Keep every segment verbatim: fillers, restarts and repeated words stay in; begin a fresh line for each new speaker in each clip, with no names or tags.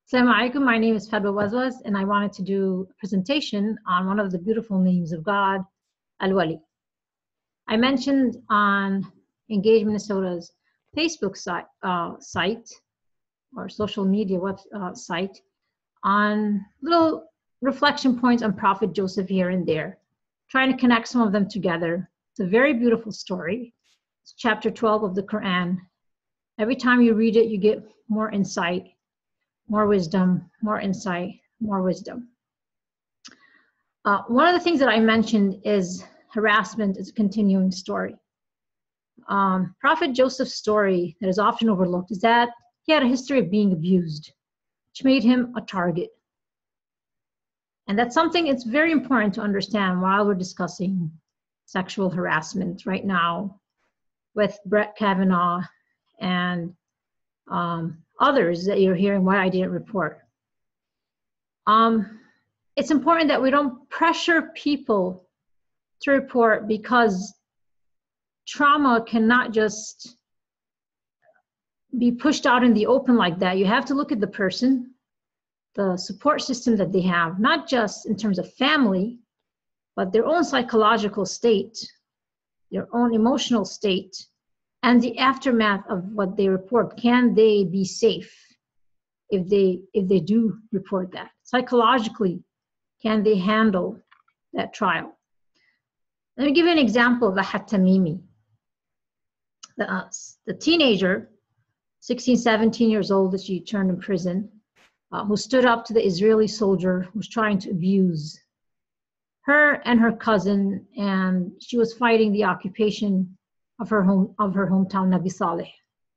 Assalamu alaikum. My name is Fadwa Wazwaz, and I wanted to do a presentation on one of the beautiful names of God, al-Wali. I mentioned on Engage Minnesota's Facebook site, uh, site or social media web uh, site on little reflection points on Prophet Joseph here and there, trying to connect some of them together. It's a very beautiful story. It's chapter twelve of the Quran. Every time you read it, you get more insight, more wisdom, more insight, more wisdom. Uh, one of the things that I mentioned is harassment is a continuing story. Um, Prophet Joseph's story that is often overlooked is that he had a history of being abused, which made him a target. And that's something it's very important to understand while we're discussing sexual harassment right now with Brett Kavanaugh and um, others that you're hearing why I didn't report. Um, it's important that we don't pressure people to report, because trauma cannot just be pushed out in the open like that. You have to look at the person, the support system that they have, not just in terms of family, but their own psychological state, their own emotional state, and the aftermath of what they report. Can they be safe if they if they do report that? Psychologically, can they handle that trial? Let me give you an example of the Hatamimi. The, uh, the teenager, sixteen, seventeen years old, that she turned in prison, uh, who stood up to the Israeli soldier who was trying to abuse her and her cousin, and she was fighting the occupation of her home of her hometown, Nabi Saleh.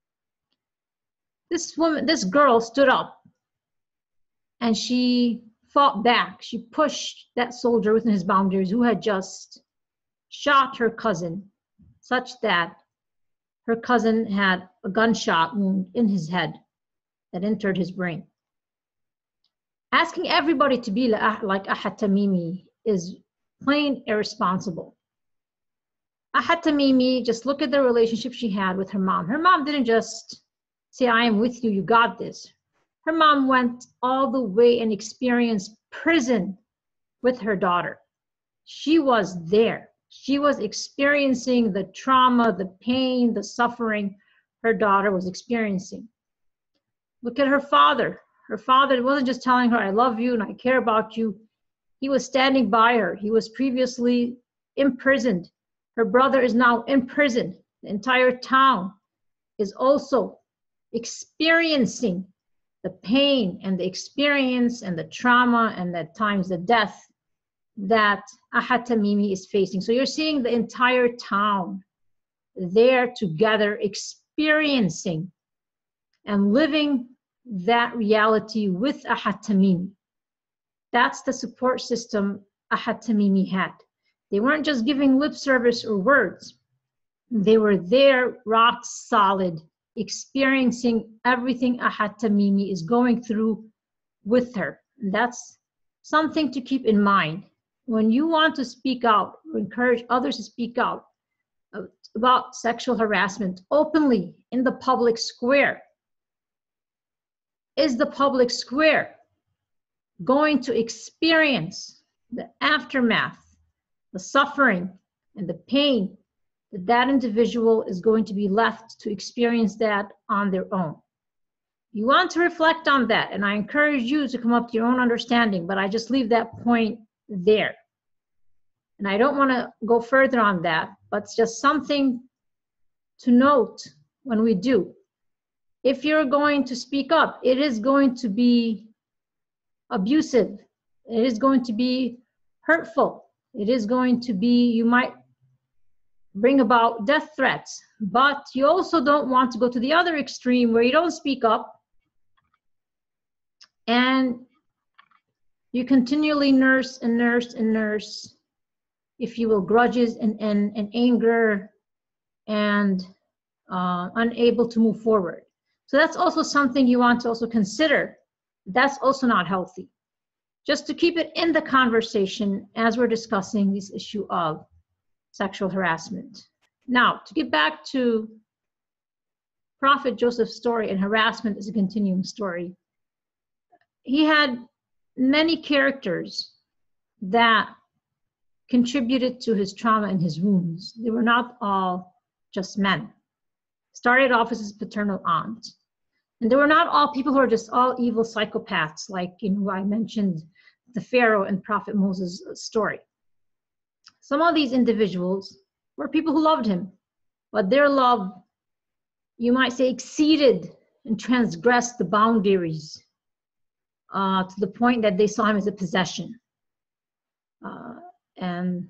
This woman, this girl stood up and she fought back. She pushed that soldier within his boundaries who had just shot her cousin, such that her cousin had a gunshot wound in his head that entered his brain. Asking everybody to be like Ahatamimi is plain irresponsible. Ahatamimi, just look at the relationship she had with her mom. Her mom didn't just say, I am with you, you got this. Her mom went all the way and experienced prison with her daughter. She was there. She was experiencing the trauma, the pain, the suffering her daughter was experiencing. Look at her father. Her father wasn't just telling her, I love you and I care about you. He was standing by her. He was previously imprisoned. Her brother is now in prison. The entire town is also experiencing the pain and the experience and the trauma and at times the death that Ahatamimi is facing. So you're seeing the entire town there together experiencing and living that reality with Ahatamimi. That's the support system Ahatamimi had. They weren't just giving lip service or words. They were there, rock solid, experiencing everything Ahatamimi is going through with her. And that's something to keep in mind. When you want to speak out, or encourage others to speak out about sexual harassment openly in the public square, is the public square going to experience the aftermath, the suffering and the pain that that individual is going to be left to experience that on their own? You want to reflect on that, and I encourage you to come up to your own understanding, but I just leave that point there. And I don't want to go further on that, but it's just something to note when we do. If you're going to speak up, it is going to be abusive. It is going to be hurtful. It is going to be, you might bring about death threats, but you also don't want to go to the other extreme where you don't speak up and you continually nurse and nurse and nurse, if you will, grudges and, and, and anger and uh, unable to move forward. So that's also something you want to also consider. That's also not healthy. Just to keep it in the conversation as we're discussing this issue of sexual harassment. Now, to get back to Prophet Joseph's story, and harassment is a continuing story. he had many characters that contributed to his trauma and his wounds. They were not all just men. Started off as his paternal aunt. And they were not all people who are just all evil psychopaths, like, you know, I mentioned the Pharaoh and Prophet Moses story. Some of these individuals were people who loved him, but their love, you might say, exceeded and transgressed the boundaries uh, to the point that they saw him as a possession. Uh, and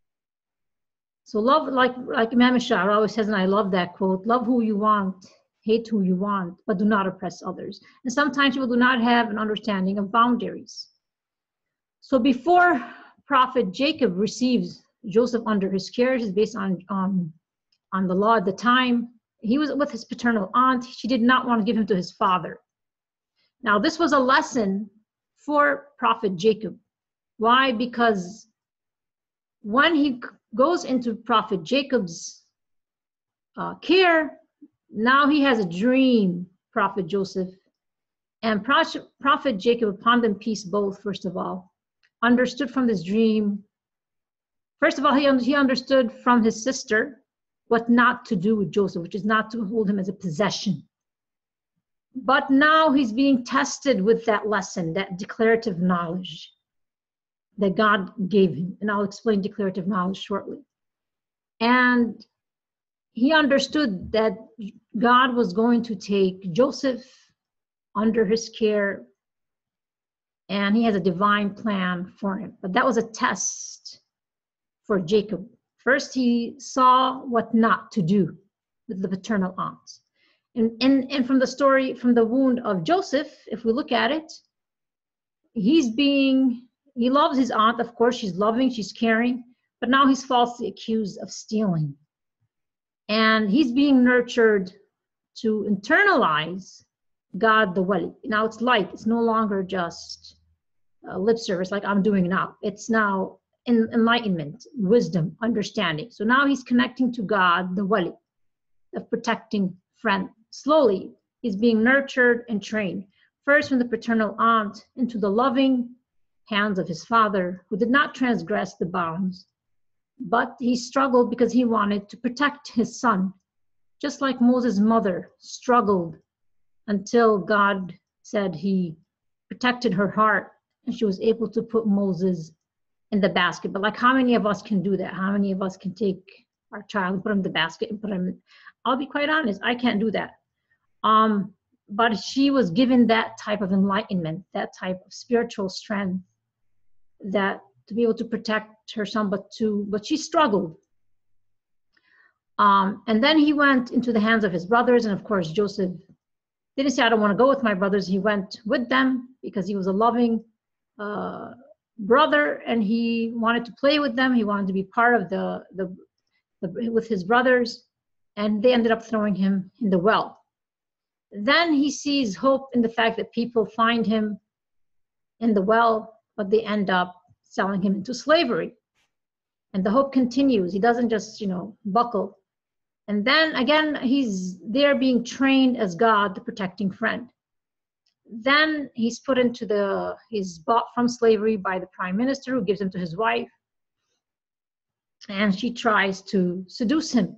so love, like, like Imam Hajar always says, and I love that quote, love who you want, hate who you want, but do not oppress others. And sometimes people do not have an understanding of boundaries. So before Prophet Jacob receives Joseph under his care, is based on, on, on the law at the time, he was with his paternal aunt. She did not want to give him to his father. Now, this was a lesson for Prophet Jacob. Why? Because when he goes into Prophet Jacob's uh, care, now he has a dream, Prophet Joseph. And Prophet Jacob, upon them peace both, first of all, understood from this dream. First of all, he, he understood from his sister what not to do with Joseph, which is not to hold him as a possession. But now he's being tested with that lesson, that declarative knowledge that God gave him. And I'll explain declarative knowledge shortly. And he understood that God was going to take Joseph under his care, and he has a divine plan for him. But that was a test for Jacob. First, he saw what not to do with the paternal aunt. And, and, and from the story, from the wound of Joseph, if we look at it, he's being, he loves his aunt, of course, she's loving, she's caring, but now he's falsely accused of stealing. And he's being nurtured to internalize God the Wali. Now it's light, it's no longer just uh, lip service like I'm doing now. It's now in enlightenment, wisdom, understanding. So now he's connecting to God the Wali, the protecting friend. Slowly, he's being nurtured and trained. First from the paternal aunt into the loving hands of his father, who did not transgress the bounds, but he struggled because he wanted to protect his son, just like Moses' mother struggled until God said he protected her heart and she was able to put Moses in the basket. But like, how many of us can do that? How many of us can take our child and put him in the basket and put him in? I'll be quite honest, I can't do that. Um, but she was given that type of enlightenment, that type of spiritual strength, that to be able to protect her son, but to, but she struggled. Um, and then he went into the hands of his brothers, and of course Joseph didn't say, I don't want to go with my brothers. He went with them because he was a loving uh, brother, and he wanted to play with them. He wanted to be part of the, the, the with his brothers, and they ended up throwing him in the well. Then he sees hope in the fact that people find him in the well, but they end up selling him into slavery. And the hope continues. He doesn't just, you know, buckle. And then again, he's there being trained as God, the protecting friend. Then he's put into the, he's bought from slavery by the prime minister, who gives him to his wife. And she tries to seduce him.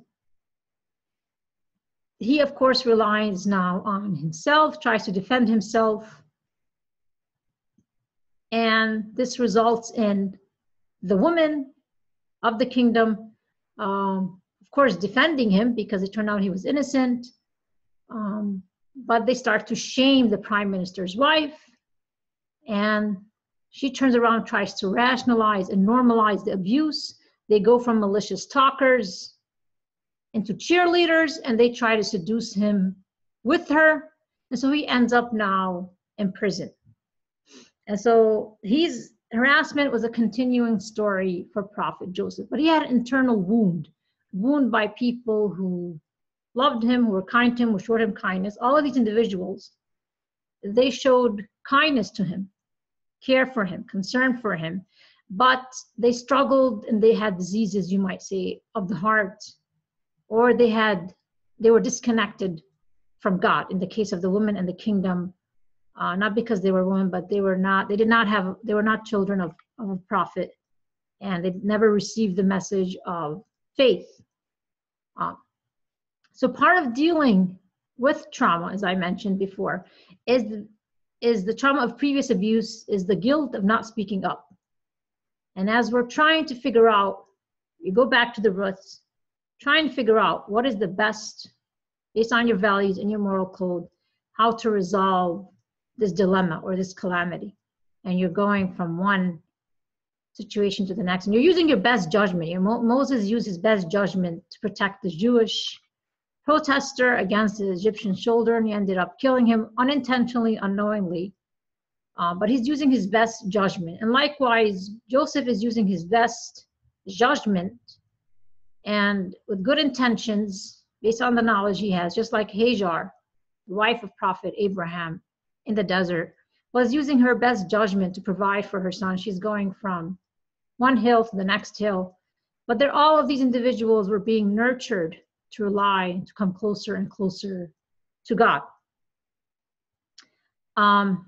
He, of course, relies now on himself, tries to defend himself. And this results in the woman of the kingdom, um, of course, defending him because it turned out he was innocent. Um, but they start to shame the prime minister's wife. And she turns around and tries to rationalize and normalize the abuse. They go from malicious talkers into cheerleaders, and they try to seduce him with her. And so he ends up now in prison. And so his harassment was a continuing story for Prophet Joseph, but he had an internal wound, wound by people who loved him, who were kind to him, who showed him kindness. All of these individuals, they showed kindness to him, care for him, concern for him, but they struggled and they had diseases, you might say, of the heart, or they had, they were disconnected from God. In the case of the woman and the kingdom, uh, not because they were women, but they were not, they did not have, they were not children of, of a prophet, and they never received the message of faith. Um, so part of dealing with trauma, as I mentioned before, is the, is the trauma of previous abuse, is the guilt of not speaking up. And as we're trying to figure out, you go back to the roots, try and figure out what is the best, based on your values and your moral code, how to resolve this dilemma or this calamity. And you're going from one situation to the next, and you're using your best judgment. You know, Mo Moses used his best judgment to protect the Jewish protester against the Egyptian soldier, and he ended up killing him unintentionally, unknowingly. Uh, but he's using his best judgment. And likewise, Joseph is using his best judgment and with good intentions based on the knowledge he has, just like Hajar, the wife of Prophet Abraham in the desert, was using her best judgment to provide for her son. She's going from one hill to the next hill. But they're, all of these individuals were being nurtured to rely, to come closer and closer to God. Um,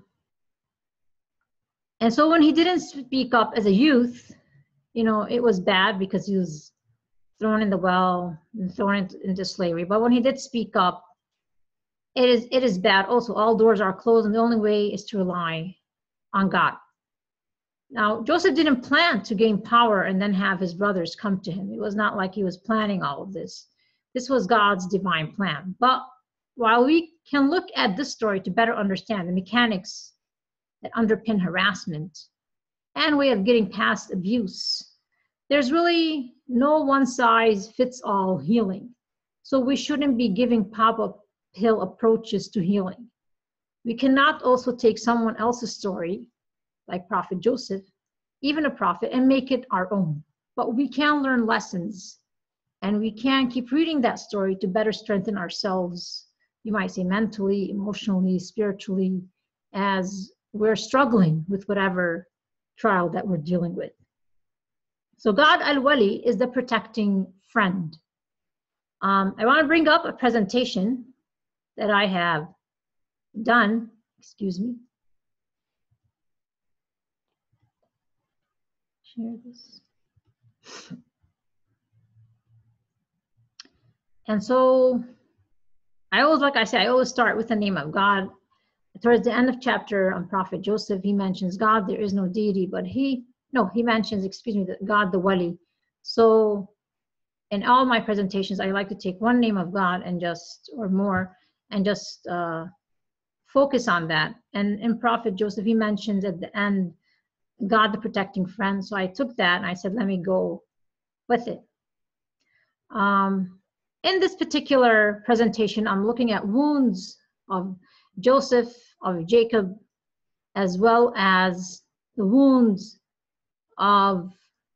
and so when he didn't speak up as a youth, you know, it was bad because he was thrown in the well and thrown into, into slavery. But when he did speak up, it is, it is bad also. All doors are closed, and the only way is to rely on God. Now, Joseph didn't plan to gain power and then have his brothers come to him. It was not like he was planning all of this. This was God's divine plan. But while we can look at this story to better understand the mechanics that underpin harassment and way of getting past abuse, there's really no one-size-fits-all healing. So we shouldn't be giving pop-up pill approaches to healing. We cannot also take someone else's story, like Prophet Joseph, even a prophet, and make it our own. But we can learn lessons, and we can keep reading that story to better strengthen ourselves, you might say mentally, emotionally, spiritually, as we're struggling with whatever trial that we're dealing with. So God al-Wali is the protecting friend. Um, I want to bring up a presentation that I have done, excuse me. Share this. And so I always, like I said, I always start with the name of God. Towards the end of chapter on Prophet Joseph, he mentions God, there is no deity, but he, no, he mentions, excuse me, God the Wali. So in all my presentations, I like to take one name of God and just, or more, and just uh, focus on that. And in Prophet Joseph, he mentions at the end, God the protecting friend. So I took that and I said, let me go with it. Um, in this particular presentation, I'm looking at wounds of Joseph, of Jacob, as well as the wounds of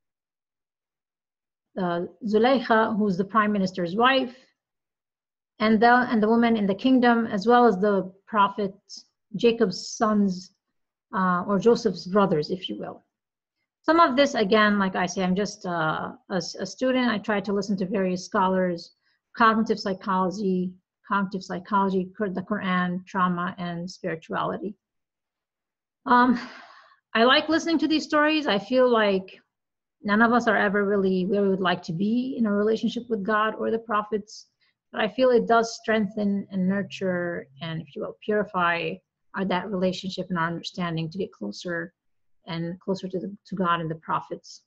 uh, Zuleika, who's the prime minister's wife, and the, and the woman in the kingdom, as well as the prophet Jacob's sons, uh, or Joseph's brothers, if you will. Some of this, again, like I say, I'm just uh, a, a student. I try to listen to various scholars, cognitive psychology, cognitive psychology, the Quran, trauma, and spirituality. Um, I like listening to these stories. I feel like none of us are ever really where we would like to be in a relationship with God or the prophets, but I feel it does strengthen and nurture and, if you will, purify our, that relationship and our understanding to get closer and closer to, the, to God and the prophets.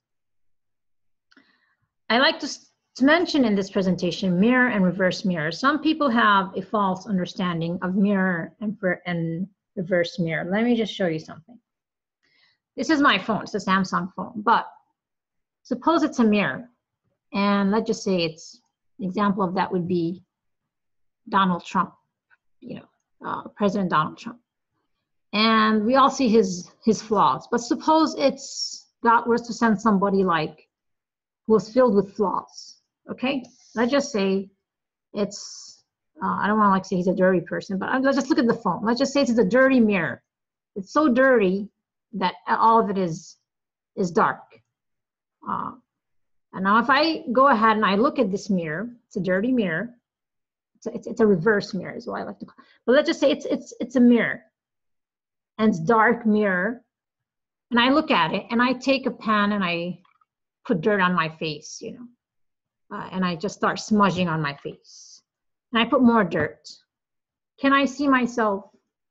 I like to, to mention in this presentation mirror and reverse mirror. Some people have a false understanding of mirror and, and reverse mirror. Let me just show you something. This is my phone. It's a Samsung phone, but suppose it's a mirror, and let's just say it's, an example of that would be Donald Trump, you know, uh, President Donald Trump. And we all see his, his flaws, but suppose it's, God was to send somebody like, who was filled with flaws, okay? Let's just say it's, uh, I don't wanna like say he's a dirty person, but let's just look at the phone. Let's just say it's a dirty mirror. It's so dirty that all of it is, is dark. Uh, and now if I go ahead and I look at this mirror, it's a dirty mirror. It's a, it's, it's a reverse mirror is what I like to call it. But let's just say it's, it's, it's a mirror. and it's dark mirror, and I look at it, and I take a pen and I put dirt on my face, you know, uh, and I just start smudging on my face, and I put more dirt. Can I see myself?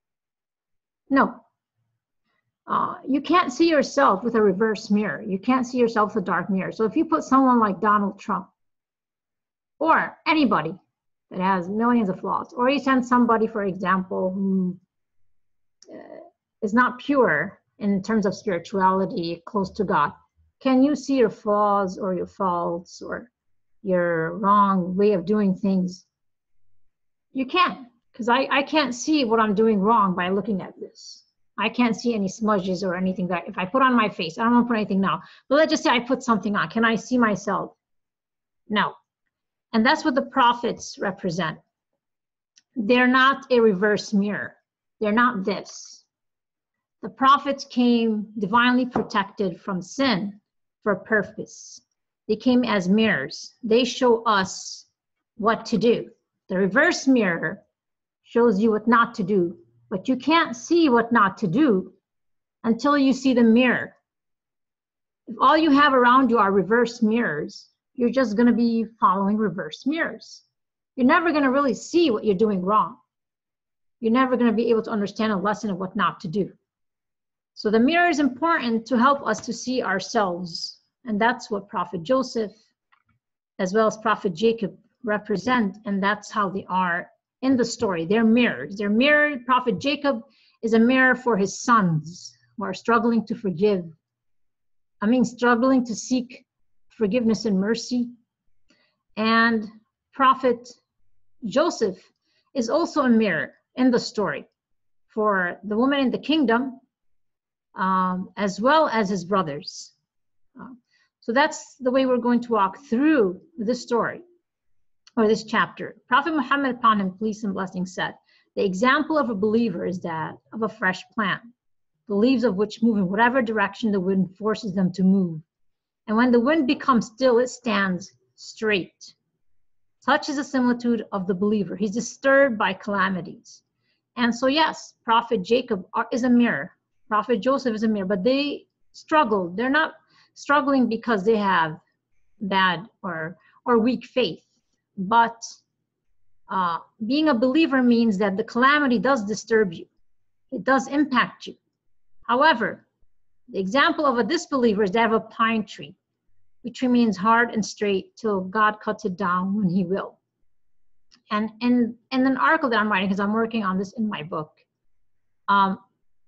No. Uh, you can't see yourself with a reverse mirror. You can't see yourself with a dark mirror. So if you put someone like Donald Trump, or anybody that has millions of flaws, or you send somebody, for example, who uh, is not pure in terms of spirituality, close to God, can you see your flaws or your faults or your wrong way of doing things? You can't, because I, I can't see what I'm doing wrong by looking at this. I can't see any smudges or anything that if I put on my face, I don't want to put anything now, but let's just say I put something on. Can I see myself? No. And that's what the prophets represent. They're not a reverse mirror. They're not this. The prophets came divinely protected from sin for a purpose. They came as mirrors. They show us what to do. The reverse mirror shows you what not to do, but you can't see what not to do until you see the mirror. If all you have around you are reverse mirrors, you're just going to be following reverse mirrors. You're never going to really see what you're doing wrong. You're never going to be able to understand a lesson of what not to do. So the mirror is important to help us to see ourselves. And that's what Prophet Joseph, as well as Prophet Jacob, represent. And that's how they are in the story. They're mirrors. They're mirrored. Prophet Jacob is a mirror for his sons who are struggling to forgive. I mean, struggling to seek forgiveness and mercy. And Prophet Joseph is also a mirror in the story for the woman in the kingdom, um, as well as his brothers. Uh, so that's the way we're going to walk through this story, or this chapter. Prophet Muhammad, upon him peace and blessings, said, the example of a believer is that of a fresh plant, the leaves of which move in whatever direction the wind forces them to move. And when the wind becomes still, it stands straight. Such is the similitude of the believer. He's disturbed by calamities. And so, yes, Prophet Jacob are, is a mirror. Prophet Joseph is a mirror, but they struggle. They're not struggling because they have bad or, or weak faith. But uh, being a believer means that the calamity does disturb you. It does impact you. However, the example of a disbeliever is that of a pine tree, which remains hard and straight till God cuts it down when he will. And in, in an article that I'm writing, because I'm working on this in my book, um,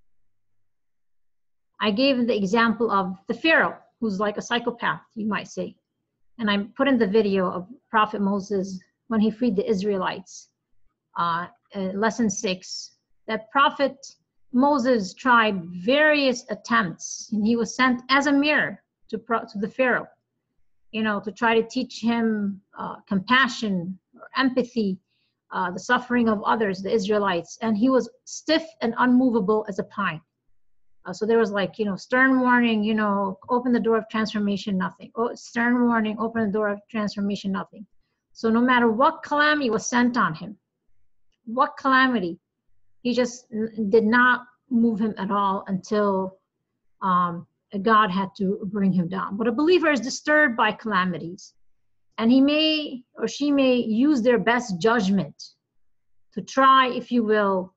I gave the example of the Pharaoh, who's like a psychopath, you might say. And I put in the video of Prophet Moses when he freed the Israelites, uh, lesson six, that Prophet Moses tried various attempts, and he was sent as a mirror to, to the Pharaoh, you know, to try to teach him uh, compassion or empathy, uh, the suffering of others, the Israelites, and he was stiff and unmovable as a pine. Uh, so there was like, you know, stern warning, you know, open the door of transformation, nothing. Oh, stern warning, open the door of transformation, nothing. So no matter what calamity was sent on him, what calamity, he just did not move him at all until um, God had to bring him down. But a believer is disturbed by calamities, and he may or she may use their best judgment to try, if you will,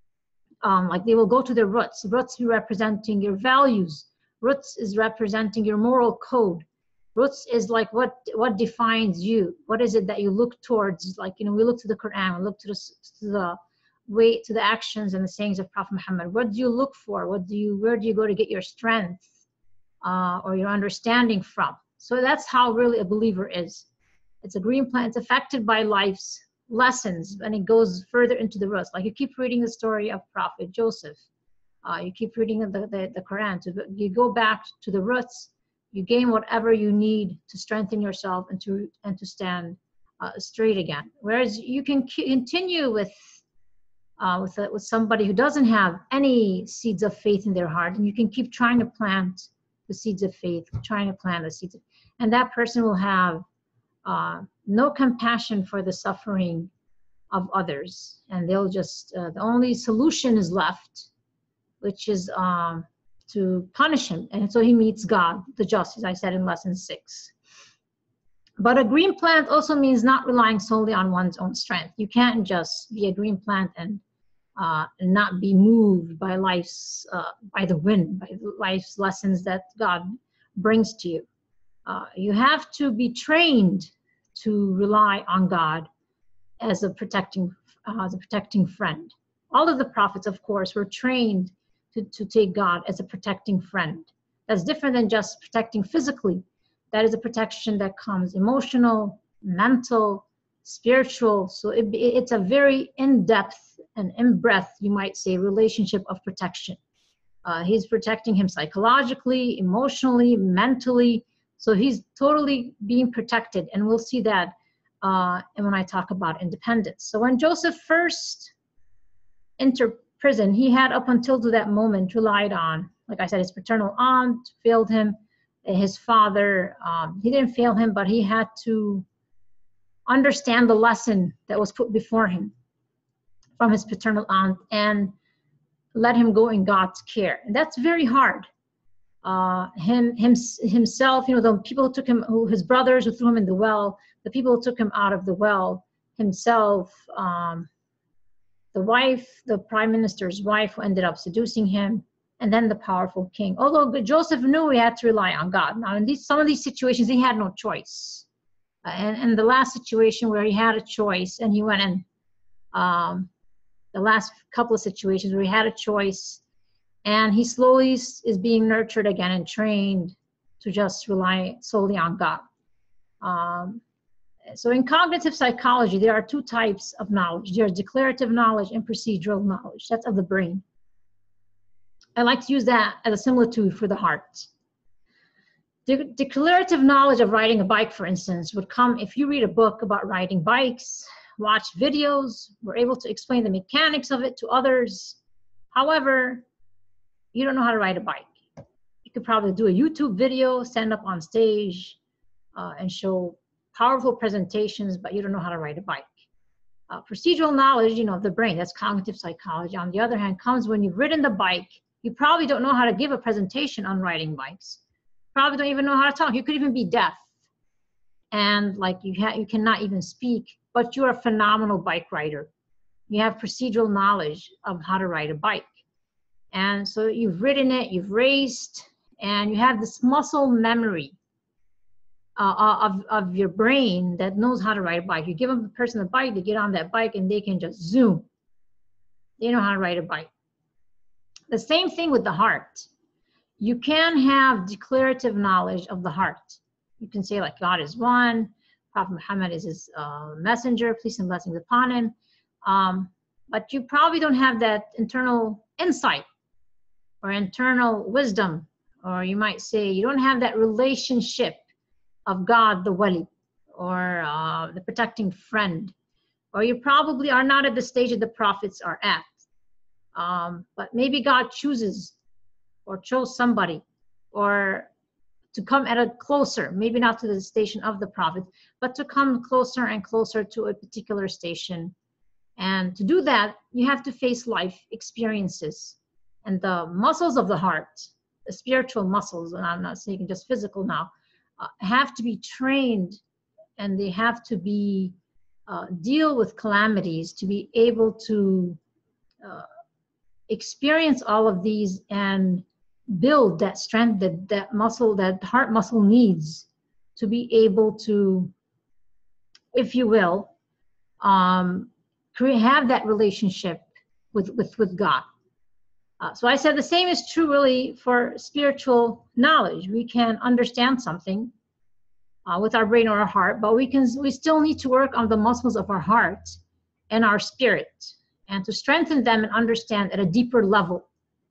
um, like they will go to their roots. Roots representing your values. Roots is representing your moral code. Roots is like what what defines you. What is it that you look towards? Like, you know, we look to the Quran, we look to the, to the way, to the actions and the sayings of Prophet Muhammad. What do you look for? What do you, where do you go to get your strength uh, or your understanding from? So that's how really a believer is. It's a green plant. It's affected by life's lessons, and it goes further into the roots. Like you keep reading the story of Prophet Joseph. Uh, you keep reading the, the, the Quran. So you go back to the roots. You gain whatever you need to strengthen yourself and to and to stand uh, straight again. Whereas you can continue with uh, with a, with somebody who doesn't have any seeds of faith in their heart, and you can keep trying to plant the seeds of faith, trying to plant the seeds, of, and that person will have uh, no compassion for the suffering of others, and they'll just uh, the only solution is left, which is um, to punish him. And so he meets God, the just, as I said in lesson six. But a green plant also means not relying solely on one's own strength. You can't just be a green plant and, uh, and not be moved by life's, uh, by the wind, by life's lessons that God brings to you. Uh, you have to be trained to rely on God as a protecting, uh, as a protecting friend. All of the prophets, of course, were trained to, to take God as a protecting friend. That's different than just protecting physically. That is a protection that comes emotional, mental, spiritual. So it, it's a very in-depth and in-breadth, you might say, relationship of protection. Uh, he's protecting him psychologically, emotionally, mentally. So he's totally being protected. And we'll see that uh, and when I talk about independence. So when Joseph first entered prison, he had up until to that moment relied on, like I said, his paternal aunt failed him. His father, um, he didn't fail him, but he had to understand the lesson that was put before him from his paternal aunt and let him go in God's care. And that's very hard. Uh, him, him, himself, you know, the people who took him, who, his brothers who threw him in the well, the people who took him out of the well, himself, um, the wife, the prime minister's wife who ended up seducing him, and then the powerful king. Although Joseph knew he had to rely on God. Now, in these, some of these situations, he had no choice. Uh, and, and the last situation where he had a choice, and he went in, um, the last couple of situations where he had a choice, and he slowly is being nurtured again and trained to just rely solely on God. Um, so in cognitive psychology, there are two types of knowledge. There's declarative knowledge and procedural knowledge. That's of the brain. I like to use that as a similitude for the heart. The declarative knowledge of riding a bike, for instance, would come if you read a book about riding bikes, watch videos, we're able to explain the mechanics of it to others. However, you don't know how to ride a bike. You could probably do a YouTube video, stand up on stage, uh, and show powerful presentations, but you don't know how to ride a bike. Uh, procedural knowledge, you know, of the brain, that's cognitive psychology. On the other hand, comes when you've ridden the bike. You probably don't know how to give a presentation on riding bikes. Probably don't even know how to talk. You could even be deaf. And like you, ha you cannot even speak, but you're a phenomenal bike rider. You have procedural knowledge of how to ride a bike. And so you've ridden it, you've raced, and you have this muscle memory uh, of, of your brain that knows how to ride a bike. You give a person a bike, they get on that bike and they can just zoom. They know how to ride a bike. The same thing with the heart. You can have declarative knowledge of the heart. You can say like God is one, Prophet Muhammad is his uh, messenger, peace and blessings upon him. Um, but you probably don't have that internal insight or internal wisdom, or you might say you don't have that relationship of God, the Wali, or uh, the protecting friend, or you probably are not at the stage that the prophets are at. Um, but maybe God chooses or chose somebody or to come at a closer, maybe not to the station of the prophet, but to come closer and closer to a particular station. And to do that, you have to face life experiences. And the muscles of the heart, the spiritual muscles, and I'm not saying just physical now, uh, have to be trained, and they have to be, uh, deal with calamities to be able to uh, experience all of these and build that strength that that muscle, that heart muscle needs to be able to, if you will, um, create, have that relationship with, with, with God. Uh, so I said the same is true really for spiritual knowledge. We can understand something uh, with our brain or our heart, but we can, we still need to work on the muscles of our heart and our spirit, and to strengthen them and understand at a deeper level.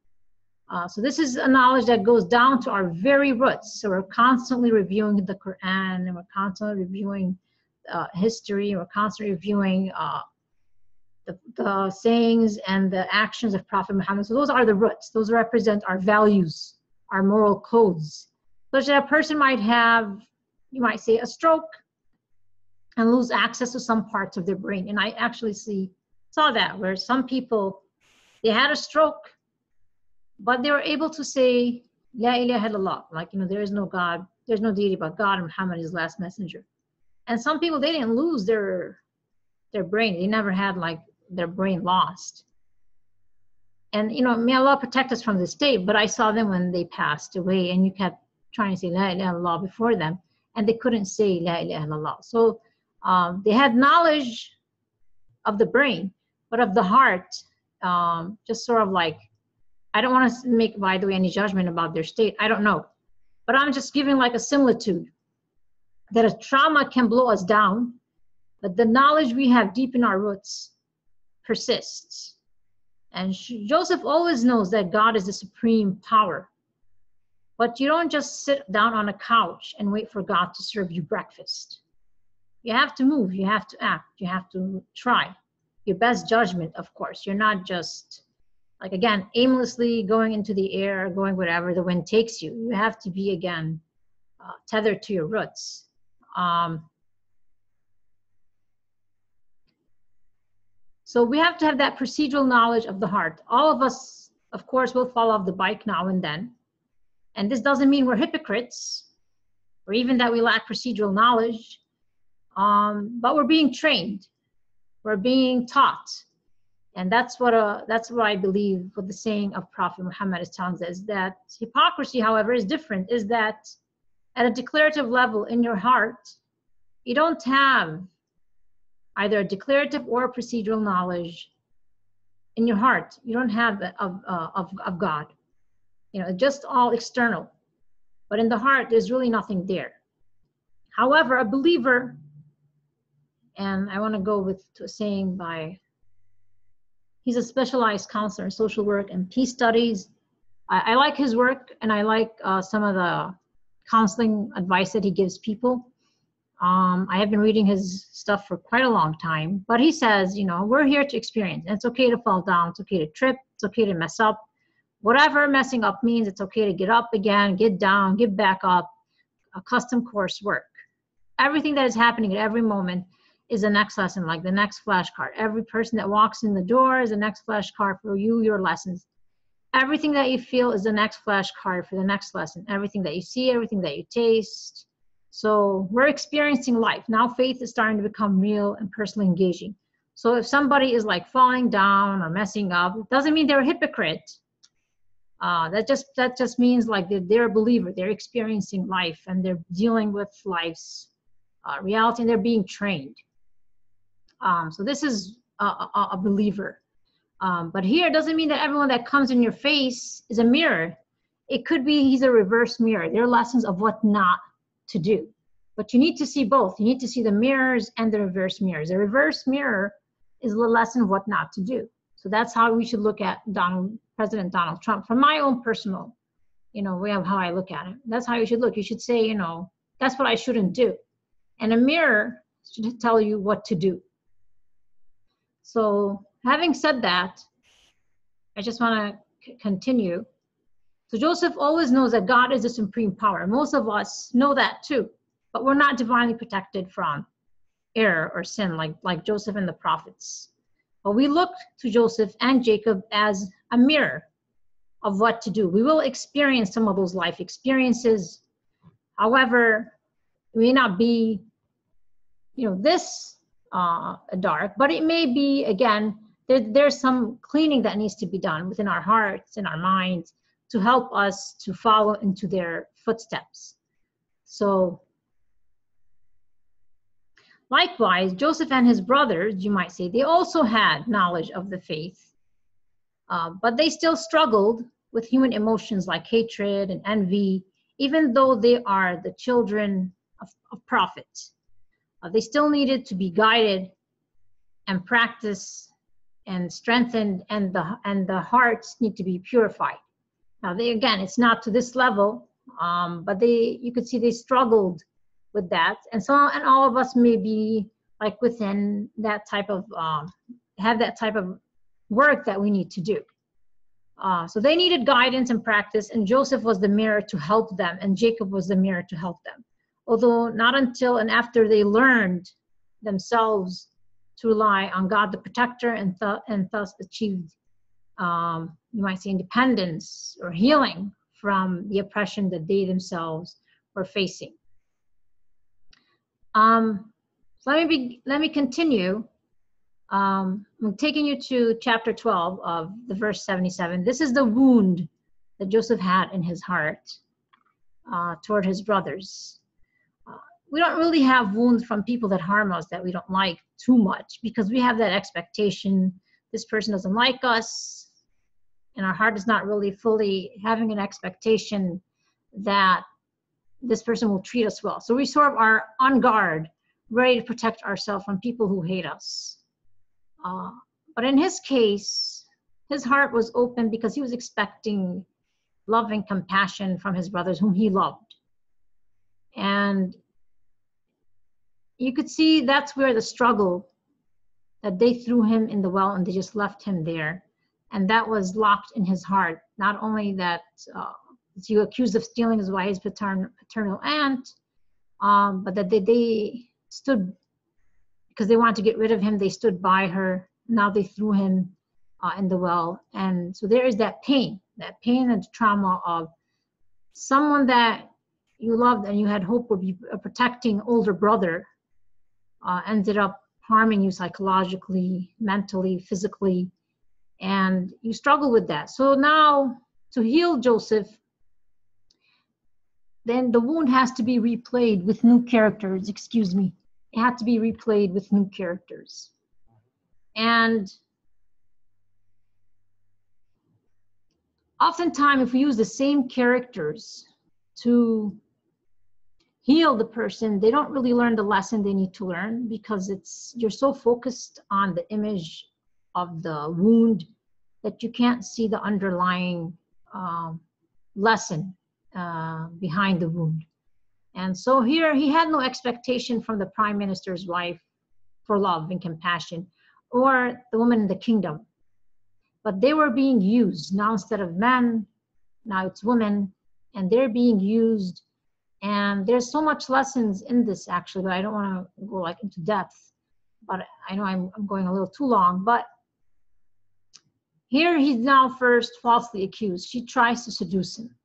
Uh, so this is a knowledge that goes down to our very roots. So we're constantly reviewing the Quran, and we're constantly reviewing uh, history, and we're constantly reviewing uh, the, the sayings and the actions of Prophet Muhammad. So those are the roots. Those represent our values, our moral codes. Such that a person might have, you might say, a stroke and lose access to some parts of their brain. And I actually see saw that where some people, they had a stroke, but they were able to say, La ilaha illallah, like, you know, there is no God, there's no deity but God, and Muhammad is last messenger. And some people, they didn't lose their their brain. They never had like their brain lost. And, you know, may Allah protect us from this state, but I saw them when they passed away, and you kept trying to say La ilaha illallah before them, and they couldn't say La ilaha illallah. So um, they had knowledge of the brain, but of the heart, um, just sort of like, I don't want to make, by the way, any judgment about their state. I don't know. But I'm just giving like a similitude that a trauma can blow us down, but the knowledge we have deep in our roots persists. And Joseph always knows that God is the supreme power. But you don't just sit down on a couch and wait for God to serve you breakfast. You have to move, you have to act, you have to try. Your best judgment, of course. You're not just, like, again, aimlessly going into the air, going wherever the wind takes you. You have to be, again, uh, tethered to your roots. Um, so we have to have that procedural knowledge of the heart. All of us, of course, will fall off the bike now and then. And this doesn't mean we're hypocrites, or even that we lack procedural knowledge, um, but we're being trained. We're being taught. And that's what, uh, that's what I believe what the saying of Prophet Muhammad is telling us, that hypocrisy, however, is different, is that at a declarative level in your heart, you don't have either a declarative or procedural knowledge in your heart. You don't have that of, uh, of, of God. You know, just all external. But in the heart, there's really nothing there. However, a believer, and I want to go with to a saying by, he's a specialized counselor in social work and peace studies. I, I like his work, and I like uh, some of the counseling advice that he gives people. Um, I have been reading his stuff for quite a long time, but he says, you know, we're here to experience. And it's okay to fall down. It's okay to trip. It's okay to mess up. Whatever messing up means, it's okay to get up again, get down, get back up. A custom course work. Everything that is happening at every moment is the next lesson, like the next flashcard. Every person that walks in the door is the next flashcard for you, your lessons. Everything that you feel is the next flashcard for the next lesson. Everything that you see, everything that you taste. So we're experiencing life. Now faith is starting to become real and personally engaging. So if somebody is like falling down or messing up, it doesn't mean they're a hypocrite. Uh, that just that just means like they're, they're a believer. They're experiencing life and they're dealing with life's uh, reality, and they're being trained. Um, so this is a, a, a believer. Um, but here, it doesn't mean that everyone that comes in your face is a mirror. It could be he's a reverse mirror. There are lessons of what not to do. But you need to see both. You need to see the mirrors and the reverse mirrors. The reverse mirror is the lesson of what not to do. So that's how we should look at Donald, President Donald Trump, from my own personal, you know, way of how I look at it. That's how you should look. You should say, you know, that's what I shouldn't do. And a mirror should tell you what to do. So having said that, I just want to continue. So Joseph always knows that God is the supreme power. Most of us know that too, but we're not divinely protected from error or sin like, like Joseph and the prophets. But we look to Joseph and Jacob as a mirror of what to do. We will experience some of those life experiences. However, it may not be, you know, this uh, dark, but it may be, again, there, there's some cleaning that needs to be done within our hearts and our minds to help us to follow into their footsteps. So, likewise, Joseph and his brothers, you might say, they also had knowledge of the faith, uh, but they still struggled with human emotions like hatred and envy, even though they are the children of, of prophets. Uh, they still needed to be guided and practiced and strengthened, and the, and the hearts need to be purified. Now, they, again, it's not to this level, um, but they, you could see they struggled with that. And so, and all of us may be like within that type of, um, have that type of work that we need to do. Uh, so they needed guidance and practice, and Joseph was the mirror to help them, and Jacob was the mirror to help them. Although not until and after they learned themselves to rely on God the protector, and, th and thus achieved um, you might say, independence or healing from the oppression that they themselves were facing. Um, so let me be, let me continue. Um, I'm taking you to chapter twelve of the verse seventy-seven. This is the wound that Joseph had in his heart uh, toward his brothers. Uh, we don't really have wounds from people that harm us that we don't like too much, because we have that expectation, this person doesn't like us, and our heart is not really fully having an expectation that this person will treat us well. So we sort of are on guard, ready to protect ourselves from people who hate us. Uh, but in his case, his heart was open because he was expecting love and compassion from his brothers whom he loved. And you could see that's where the struggle, that they threw him in the well and they just left him there. And that was locked in his heart. Not only that uh, he was accused of stealing his wife's patern paternal aunt, um, but that they, they stood, because they wanted to get rid of him, they stood by her. Now they threw him uh, in the well. And so there is that pain, that pain and trauma of someone that you loved and you had hope would be a protecting older brother uh, ended up harming you psychologically, mentally, physically, and you struggle with that. So now to heal Joseph, then the wound has to be replayed with new characters, excuse me. It had to be replayed with new characters. And oftentimes, if we use the same characters to heal the person, they don't really learn the lesson they need to learn, because it's you're so focused on the image of the wound that you can't see the underlying um, lesson uh, behind the wound. And so here he had no expectation from the prime minister's wife for love and compassion, or the woman in the kingdom. But they were being used. Now instead of men, now it's women, and they're being used. And there's so much lessons in this, actually, but I don't want to go like into depth. But I know I'm, I'm going a little too long. But here he's now first falsely accused. She tries to seduce him.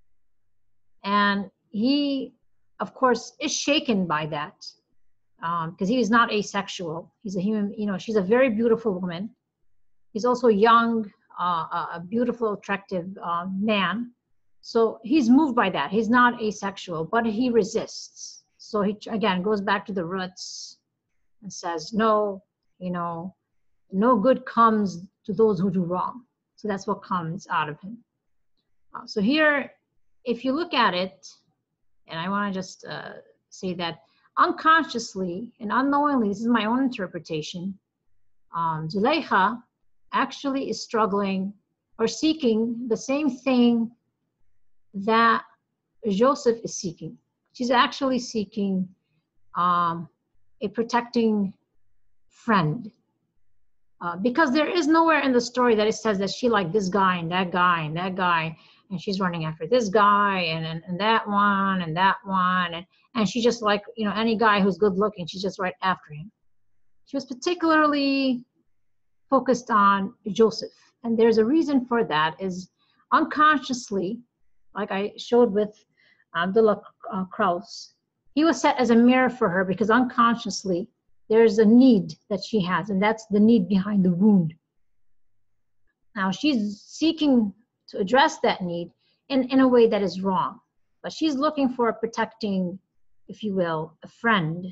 And he, of course, is shaken by that, because um, he is not asexual. He's a human, you know, she's a very beautiful woman. He's also young, uh, a beautiful, attractive uh, man. So he's moved by that. He's not asexual, but he resists. So he, again, goes back to the roots and says, no, you know, no good comes to those who do wrong. So that's what comes out of him. Uh, so here, if you look at it, and I want to just uh, say that unconsciously and unknowingly, this is my own interpretation, um, Zuleika actually is struggling or seeking the same thing that Joseph is seeking. She's actually seeking um, a protecting friend. Uh, because there is nowhere in the story that it says that she liked this guy and that guy and that guy, and she's running after this guy and, and, and that one and that one, and, and she just like, you know, any guy who's good looking, she's just right after him. She was particularly focused on Joseph. And there's a reason for that, is unconsciously, like I showed with Abdullah uh, Kraus, he was set as a mirror for her, because unconsciously there's a need that she has, and that's the need behind the wound. Now she's seeking to address that need in, in a way that is wrong, but she's looking for a protecting, if you will, a friend.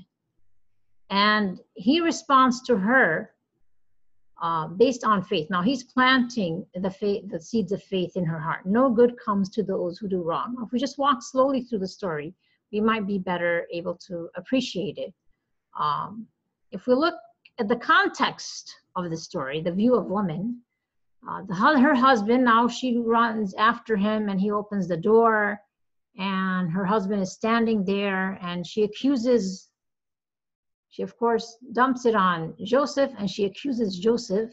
And he responds to her uh, based on faith. Now he's planting the faith, the seeds of faith in her heart. No good comes to those who do wrong. If we just walk slowly through the story, we might be better able to appreciate it. Um, if we look at the context of the story, the view of woman, uh, the, her husband, now she runs after him and he opens the door, and her husband is standing there, and she accuses, she of course dumps it on Joseph, and she accuses Joseph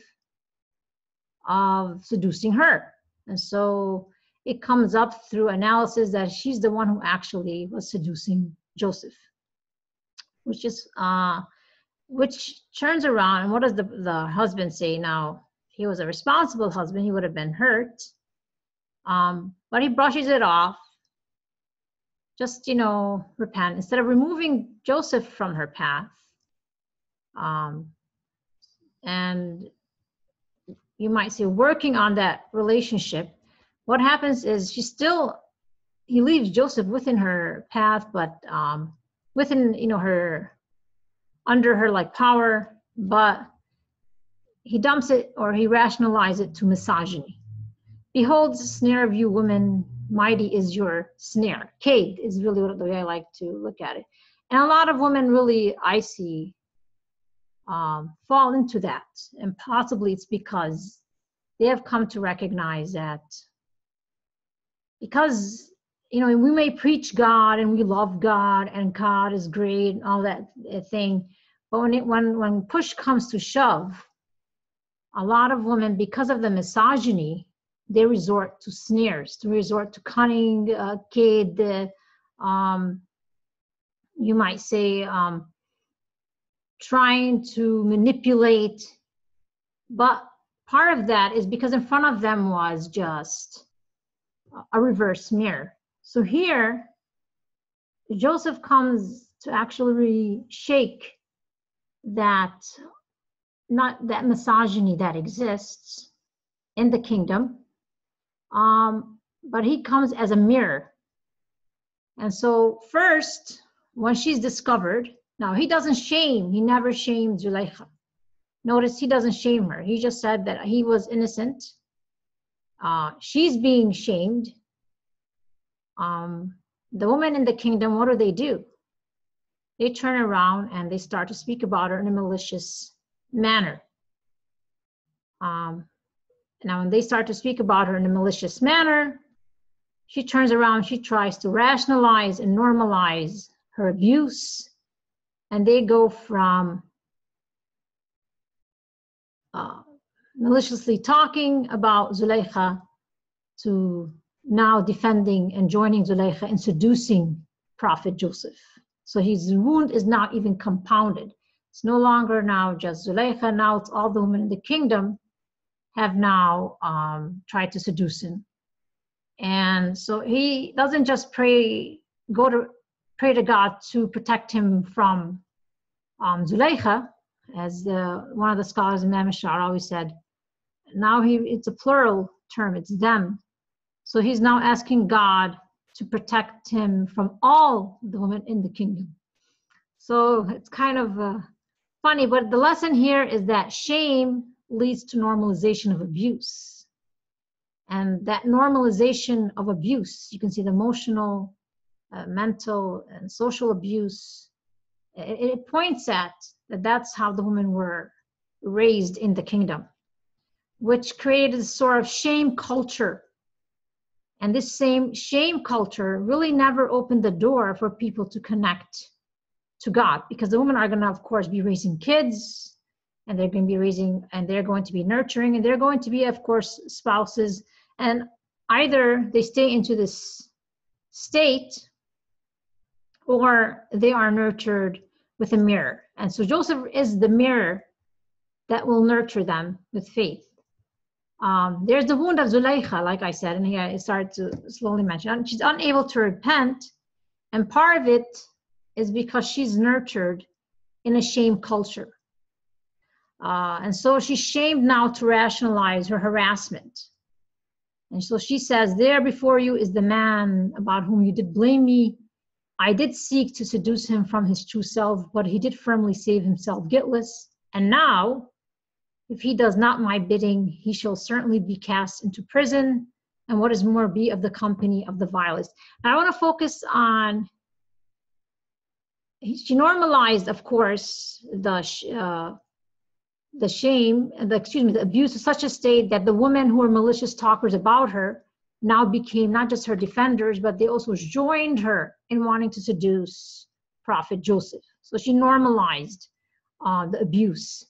of seducing her. And so it comes up through analysis that she's the one who actually was seducing Joseph, which is, uh, which turns around, and what does the, the husband say now? he was a responsible husband, he would have been hurt. Um, but he brushes it off. Just, you know, repent. Instead of removing Joseph from her path, um, and you might say working on that relationship, what happens is she still, he leaves Joseph within her path, but um, within, you know, her, under her like power, but he dumps it or he rationalizes it to misogyny. Behold, the snare of you women, mighty is your snare. Cade is really what the way I like to look at it. And a lot of women really, I see, um, fall into that. And possibly it's because they have come to recognize that because, you know, we may preach God and we love God and God is great and all that thing, but when it, when, when push comes to shove, a lot of women, because of the misogyny, they resort to snares, to resort to cunning, uh, kid, uh, um, you might say, um, trying to manipulate. But part of that is because in front of them was just a reverse mirror. So here, Joseph comes to actually shake that, not that misogyny that exists in the kingdom, um, but he comes as a mirror. And so first, when she's discovered, now he doesn't shame, he never shamed Zulaikha. Notice he doesn't shame her. He just said that he was innocent. Uh, she's being shamed. Um, the women in the kingdom, what do they do? They turn around and they start to speak about her in a malicious manner. Um, now, when they start to speak about her in a malicious manner, she turns around, she tries to rationalize and normalize her abuse, and they go from uh, maliciously talking about Zulaikha to now defending and joining Zulaikha and seducing Prophet Joseph. So his wound is now even compounded. It's no longer now just Zulaikha, now it's all the women in the kingdom have now um, tried to seduce him. And so he doesn't just pray, go to pray to God to protect him from um, Zulaikha, as the, one of the scholars, Imam Hajar, always said. Now he, it's a plural term, it's them. So he's now asking God to protect him from all the women in the kingdom. So it's kind of uh, funny, but the lesson here is that shame leads to normalization of abuse. And that normalization of abuse, you can see the emotional, uh, mental, and social abuse, it, it points at that that's how the women were raised in the kingdom, which created a sort of shame culture. And this same shame culture really never opened the door for people to connect to God, because the women are going to, of course, be raising kids, and they're going to be raising, and they're going to be nurturing, and they're going to be, of course, spouses. And either they stay into this state or they are nurtured with a mirror. And so Joseph is the mirror that will nurture them with faith. Um, there's the wound of Zulaikha, like I said, and here I started to slowly mention. She's unable to repent, and part of it is because she's nurtured in a shame culture. Uh, and so she's shamed now to rationalize her harassment. And so she says, there before you is the man about whom you did blame me. I did seek to seduce him from his true self, but he did firmly save himself guiltless. And now, if he does not my bidding, he shall certainly be cast into prison, and what is more, be of the company of the vilest. Now, I want to focus on, she normalized, of course, the uh, the shame, the, excuse me, the abuse to such a state that the women who were malicious talkers about her now became not just her defenders, but they also joined her in wanting to seduce Prophet Joseph. So she normalized uh, the abuse.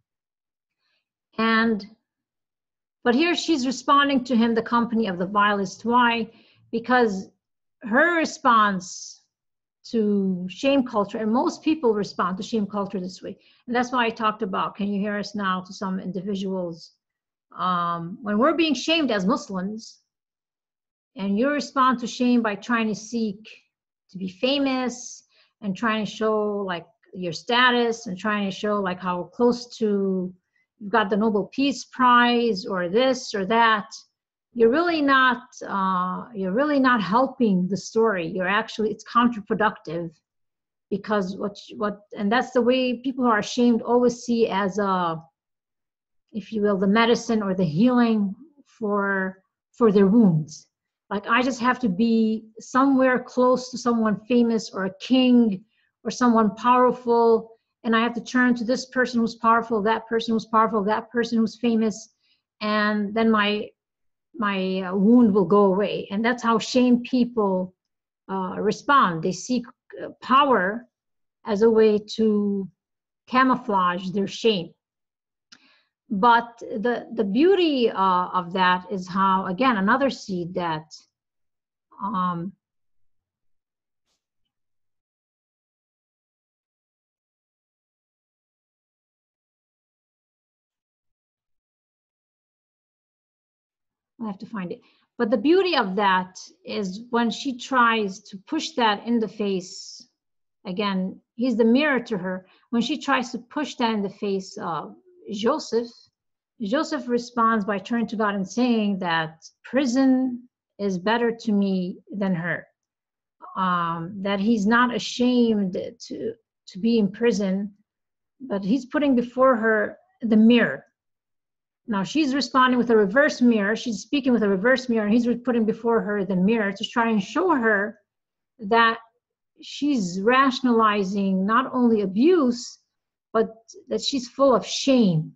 And, but here she's responding to him, the company of the vilest. Why? Because her response to shame culture, and most people respond to shame culture this way. And that's why I talked about, can you hear us now, to some individuals Um, when we're being shamed as Muslims, and you respond to shame by trying to seek to be famous and trying to show like your status and trying to show like how close to you've got the Nobel Peace Prize or this or that, you're really not uh, you're really not helping the story. You're actually, it's counterproductive, because what what and that's the way people who are ashamed always see as a, if you will, the medicine or the healing for for their wounds. Like, I just have to be somewhere close to someone famous or a king or someone powerful, and I have to turn to this person who's powerful, that person who's powerful, that person who's famous, and then my my uh, wound will go away. And that's how shame people uh, respond. They seek uh, power as a way to camouflage their shame. But the, the beauty uh, of that is how, again, another seed that um, I have to find it. But the beauty of that is when she tries to push that in the face, again, he's the mirror to her. When she tries to push that in the face of Joseph, Joseph responds by turning to God and saying that prison is better to me than her. Um, that he's not ashamed to, to be in prison, but he's putting before her the mirror. Now she's responding with a reverse mirror. She's speaking with a reverse mirror, and he's putting before her the mirror to try and show her that she's rationalizing not only abuse, but that she's full of shame.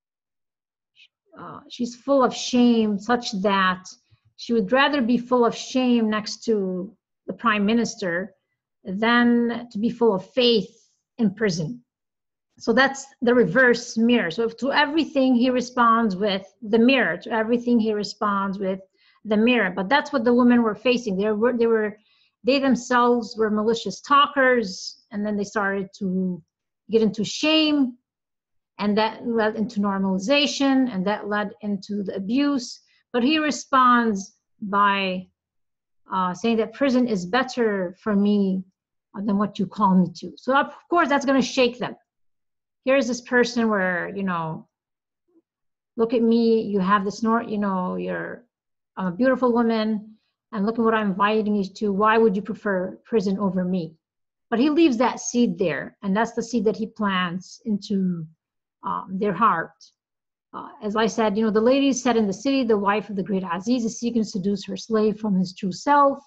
Uh, she's full of shame such that she would rather be full of shame next to the prime minister than to be full of faith in prison. So that's the reverse mirror. So to everything he responds with the mirror, to everything he responds with the mirror. But that's what the women were facing. They were, they were, they themselves were malicious talkers, and then they started to get into shame, and that led into normalization, and that led into the abuse. But he responds by uh, saying that prison is better for me than what you call me to. So of course that's going to shake them. Here's this person where, you know, look at me, you have this, you know, you're I'm a beautiful woman, and look at what I'm inviting you to. Why would you prefer prison over me? But he leaves that seed there, and that's the seed that he plants into um, their heart. Uh, as I said, you know, the lady said in the city, the wife of the great Aziz is seeking to seduce her slave from his true self.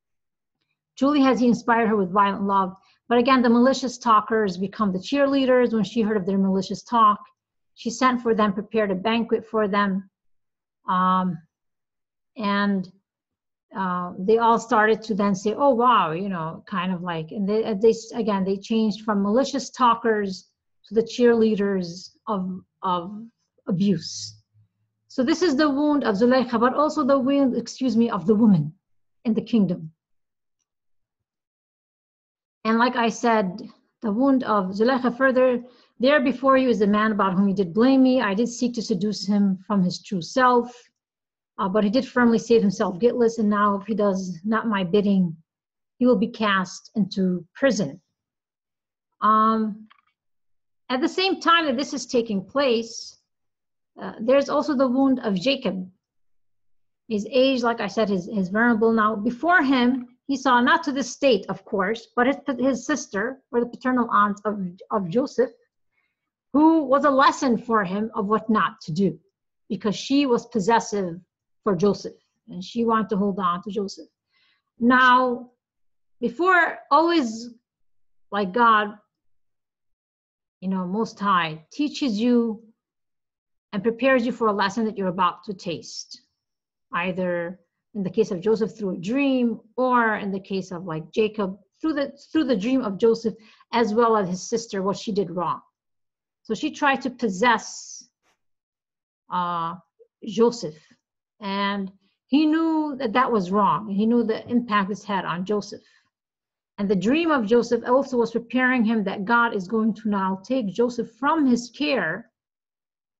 Truly has he inspired her with violent love. But again, the malicious talkers become the cheerleaders. When she heard of their malicious talk, she sent for them, prepared a banquet for them. Um, and uh, they all started to then say, oh, wow, you know, kind of like, and they, they again, they changed from malicious talkers to the cheerleaders of, of abuse. So this is the wound of Zulaykha, but also the wound, excuse me, of the woman in the kingdom. And like I said, the wound of Zulaykha further, there before you is the man about whom you did blame me. I did seek to seduce him from his true self, uh, but he did firmly save himself guiltless, and now if he does not my bidding, he will be cast into prison. Um, at the same time that this is taking place, uh, there's also the wound of Jacob. His age, like I said, is, is vulnerable. Now, before him, he saw not to this state, of course, but his, his sister, or the paternal aunt of, of Joseph, who was a lesson for him of what not to do, because she was possessive for Joseph, and she wanted to hold on to Joseph. Now, before, always like God, you know, Most High, teaches you and prepares you for a lesson that you're about to taste, either in the case of Joseph through a dream, or in the case of like Jacob through the through the dream of Joseph, as well as his sister, what she did wrong. So she tried to possess uh, Joseph, and he knew that that was wrong, and he knew the impact this had on Joseph. And the dream of Joseph also was preparing him that God is going to now take Joseph from his care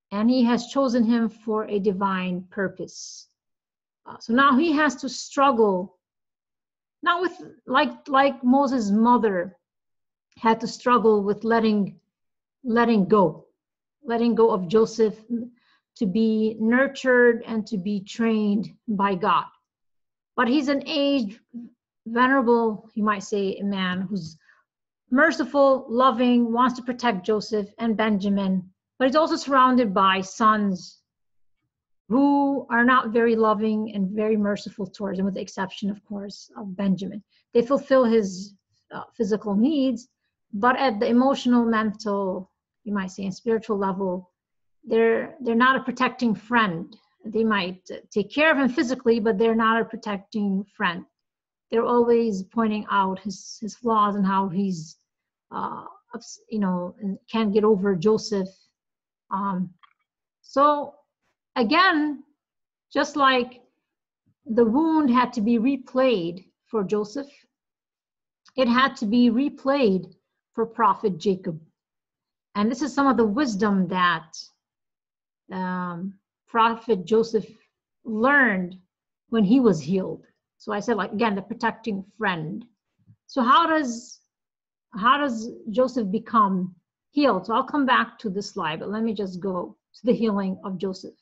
and he has chosen him for a divine purpose. Uh, so now he has to struggle, not with, like, like Moses' mother had to struggle with letting, letting go, letting go of Joseph to be nurtured and to be trained by God. But he's an aged, venerable, you might say, a man who's merciful, loving, wants to protect Joseph and Benjamin, but he's also surrounded by sons who are not very loving and very merciful towards him, with the exception, of course, of Benjamin. They fulfill his uh, physical needs, but at the emotional, mental, you might say, and spiritual level, they're they're not a protecting friend. They might take care of him physically, but they're not a protecting friend. They're always pointing out his his flaws and how he's, uh, you know, can't get over Joseph. Um, so again, just like the wound had to be replayed for Joseph, it had to be replayed for Prophet Jacob. And this is some of the wisdom that um, Prophet Joseph learned when he was healed. So I said, like, again, the protecting friend. So how does how does Joseph become healed? So I'll come back to this slide, but let me just go to the healing of Joseph.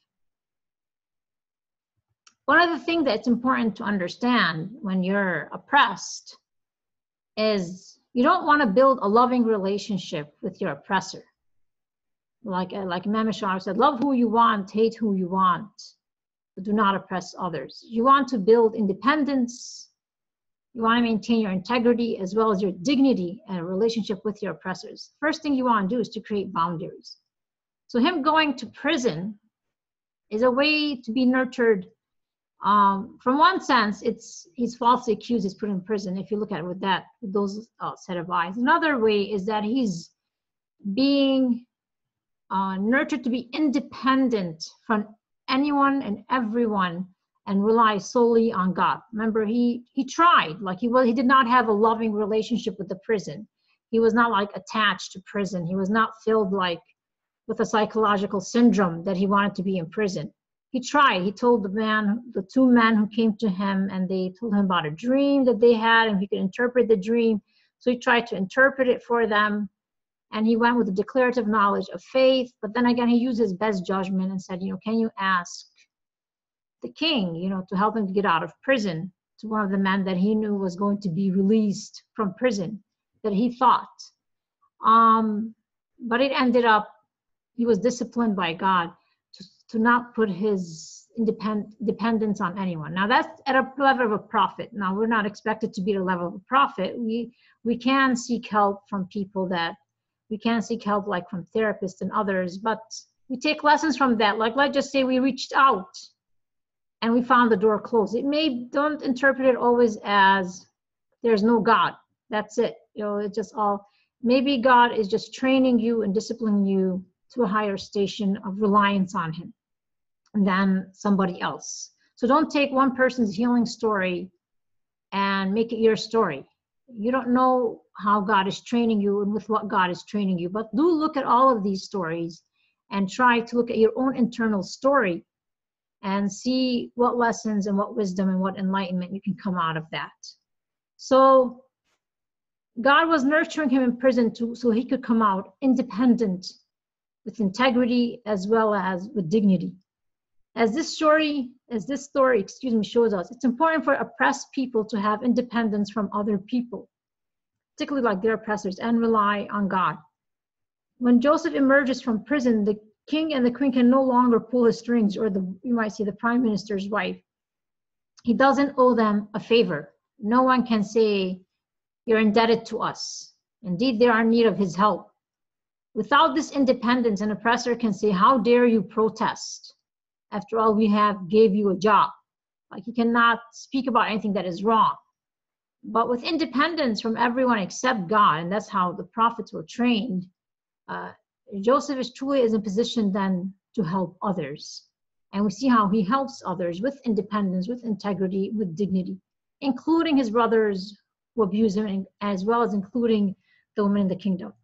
One of the things that's important to understand when you're oppressed is you don't want to build a loving relationship with your oppressor. Like, like Imam Ashar said, love who you want, hate who you want, but do not oppress others. You want to build independence. You want to maintain your integrity as well as your dignity and a relationship with your oppressors. First thing you want to do is to create boundaries. So him going to prison is a way to be nurtured. Um, from one sense, it's he's falsely accused, he's put in prison. If you look at it with that, with those uh, set of eyes. Another way is that he's being uh, nurtured to be independent from anyone and everyone and rely solely on God. Remember, he he tried, like he was, he did not have a loving relationship with the prison. He was not like attached to prison. He was not filled like with a psychological syndrome that he wanted to be in prison. He tried. He told the man, the two men who came to him, and they told him about a dream that they had, and he could interpret the dream. So he tried to interpret it for them, and he went with the declarative knowledge of faith. But then again, he used his best judgment and said, you know, can you ask the king, you know, to help him to get out of prison, to one of the men that he knew was going to be released from prison, that he thought. Um, but it ended up, he was disciplined by God to, to not put his independent dependence on anyone. Now that's at a level of a prophet. Now we're not expected to be at a level of a prophet. We we can seek help from people that, we can seek help like from therapists and others, but we take lessons from that. Like, let's just say we reached out and we found the door closed. It may, don't interpret it always as there's no God. That's it. You know, it's just all, maybe God is just training you and disciplining you to a higher station of reliance on him than somebody else. So don't take one person's healing story and make it your story. You don't know how God is training you and with what God is training you, but do look at all of these stories and try to look at your own internal story and see what lessons and what wisdom and what enlightenment you can come out of that. So God was nurturing him in prison too, so he could come out independent with integrity as well as with dignity. As this story, as this story, excuse me, shows us, it's important for oppressed people to have independence from other people, particularly like their oppressors, and rely on God. When Joseph emerges from prison, the king and the queen can no longer pull his strings, or the, you might say, the prime minister's wife. He doesn't owe them a favor. No one can say, you're indebted to us. Indeed, they are in need of his help. Without this independence, an oppressor can say, how dare you protest? After all, we have gave you a job. Like, he cannot speak about anything that is wrong. But with independence from everyone except God, and that's how the prophets were trained, uh, Joseph is truly is in position then to help others. And we see how he helps others with independence, with integrity, with dignity, including his brothers who abuse him, as well as including the women in the kingdom.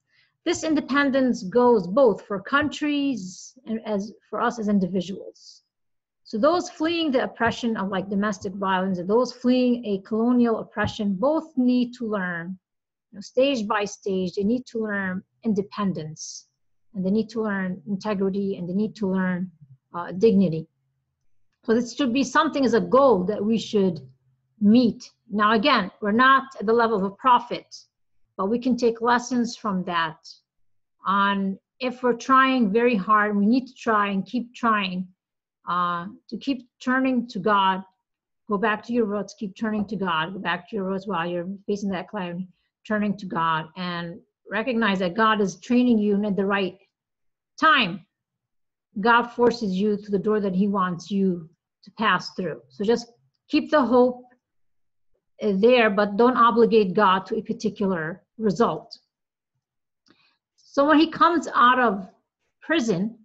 This independence goes both for countries and as for us as individuals. So those fleeing the oppression of like domestic violence and those fleeing a colonial oppression both need to learn, you know, stage by stage, they need to learn independence, and they need to learn integrity, and they need to learn uh, dignity. So this should be something as a goal that we should meet. Now again, we're not at the level of a prophet, but we can take lessons from that on if we're trying very hard, we need to try and keep trying uh, to keep turning to God. Go back to your roots, keep turning to God. Go back to your roots while you're facing that calamity, turning to God, and recognize that God is training you at the right time. God forces you to the door that he wants you to pass through. So just keep the hope there, but don't obligate God to a particular result. So when he comes out of prison,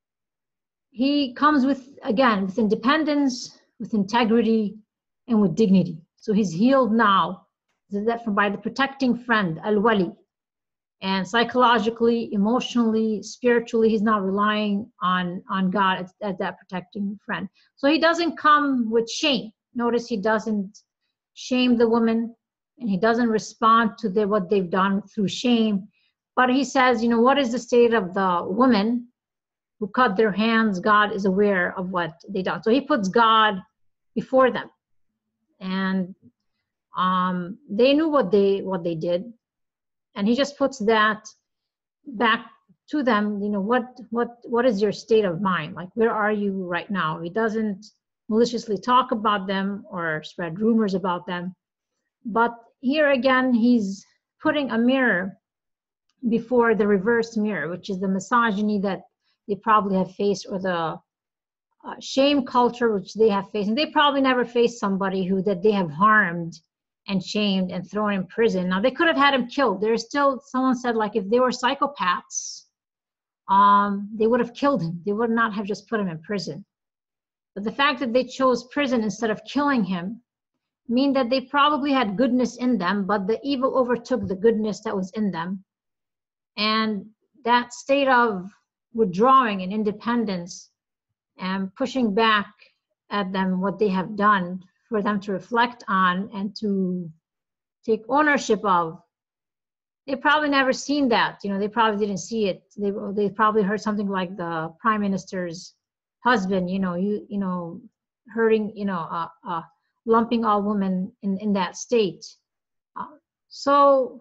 he comes with, again, with independence, with integrity, and with dignity. So he's healed now, that from by the protecting friend, al-Wali. And psychologically, emotionally, spiritually, he's not relying on, on God as, as that protecting friend. So he doesn't come with shame. Notice he doesn't shame the woman, and he doesn't respond to the, what they've done through shame. But he says, you know, what is the state of the woman who cut their hands? God is aware of what they done. So he puts God before them. And um, they knew what they what they did. And he just puts that back to them, you know, what what what is your state of mind? Like, where are you right now? He doesn't maliciously talk about them or spread rumors about them. But here again, he's putting a mirror before the reverse mirror, which is the misogyny that they probably have faced, or the uh, shame culture which they have faced. And they probably never faced somebody who that they have harmed and shamed and thrown in prison. Now, they could have had him killed. There's still, someone said, like, if they were psychopaths, um, they would have killed him. They would not have just put him in prison. But the fact that they chose prison instead of killing him mean that they probably had goodness in them, but the evil overtook the goodness that was in them. And that state of withdrawing and independence and pushing back at them what they have done, for them to reflect on and to take ownership of. They probably never seen that. You know, they probably didn't see it. They they probably heard something like the prime minister's husband, you know, you you know, hurting, you know, uh, uh, lumping all women in, in that state. Uh, so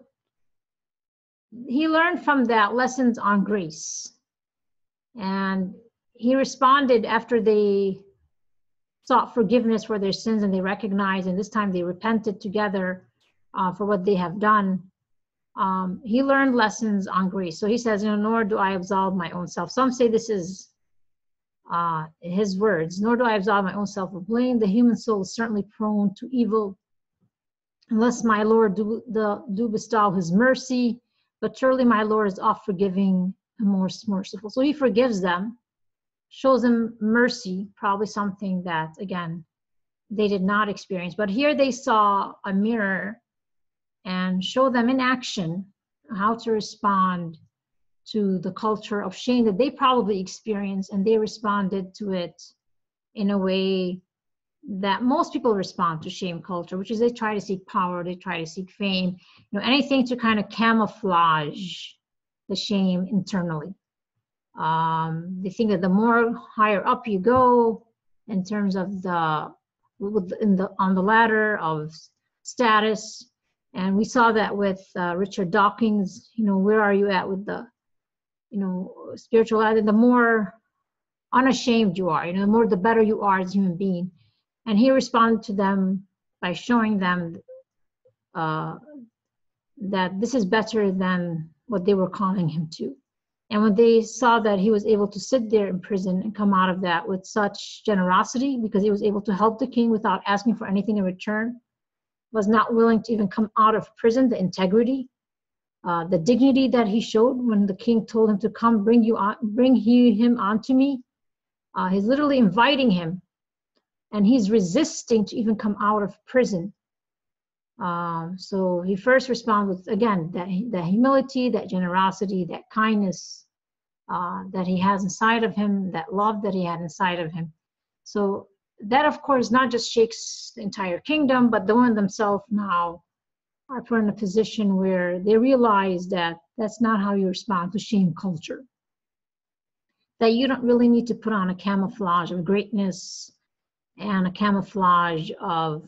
he learned from that lessons on grace. And he responded after they sought forgiveness for their sins, and they recognized, and this time they repented together uh, for what they have done. Um, he learned lessons on grace. So he says, you know, nor do I absolve my own self. Some say this is uh, his words, nor do I absolve my own self of blame. The human soul is certainly prone to evil, unless my Lord do, the, do bestow his mercy. But surely my Lord is oft forgiving and most merciful. So he forgives them, shows them mercy, probably something that, again, they did not experience. But here they saw a mirror and show them in action how to respond to the culture of shame that they probably experienced, and they responded to it in a way that most people respond to shame culture, which is they try to seek power, they try to seek fame, you know, anything to kind of camouflage the shame internally. Um, they think that the more higher up you go in terms of the, in the on the ladder of status, and we saw that with uh, Richard Dawkins, you know, where are you at with the, you know, spiritual ladder? The more unashamed you are, you know, the more the better you are as a human being. And he responded to them by showing them uh, that this is better than what they were calling him to. And when they saw that he was able to sit there in prison and come out of that with such generosity, because he was able to help the king without asking for anything in return, was not willing to even come out of prison, the integrity, uh, the dignity that he showed when the king told him to come, bring you on, bring he, him onto me. Uh, he's literally inviting him, and he's resisting to even come out of prison. Um, so he first responds with, again, that, that humility, that generosity, that kindness uh, that he has inside of him, that love that he had inside of him. So that, of course, not just shakes the entire kingdom, but the women themselves now are put in a position where they realize that that's not how you respond to shame culture. That you don't really need to put on a camouflage of greatness and a camouflage of,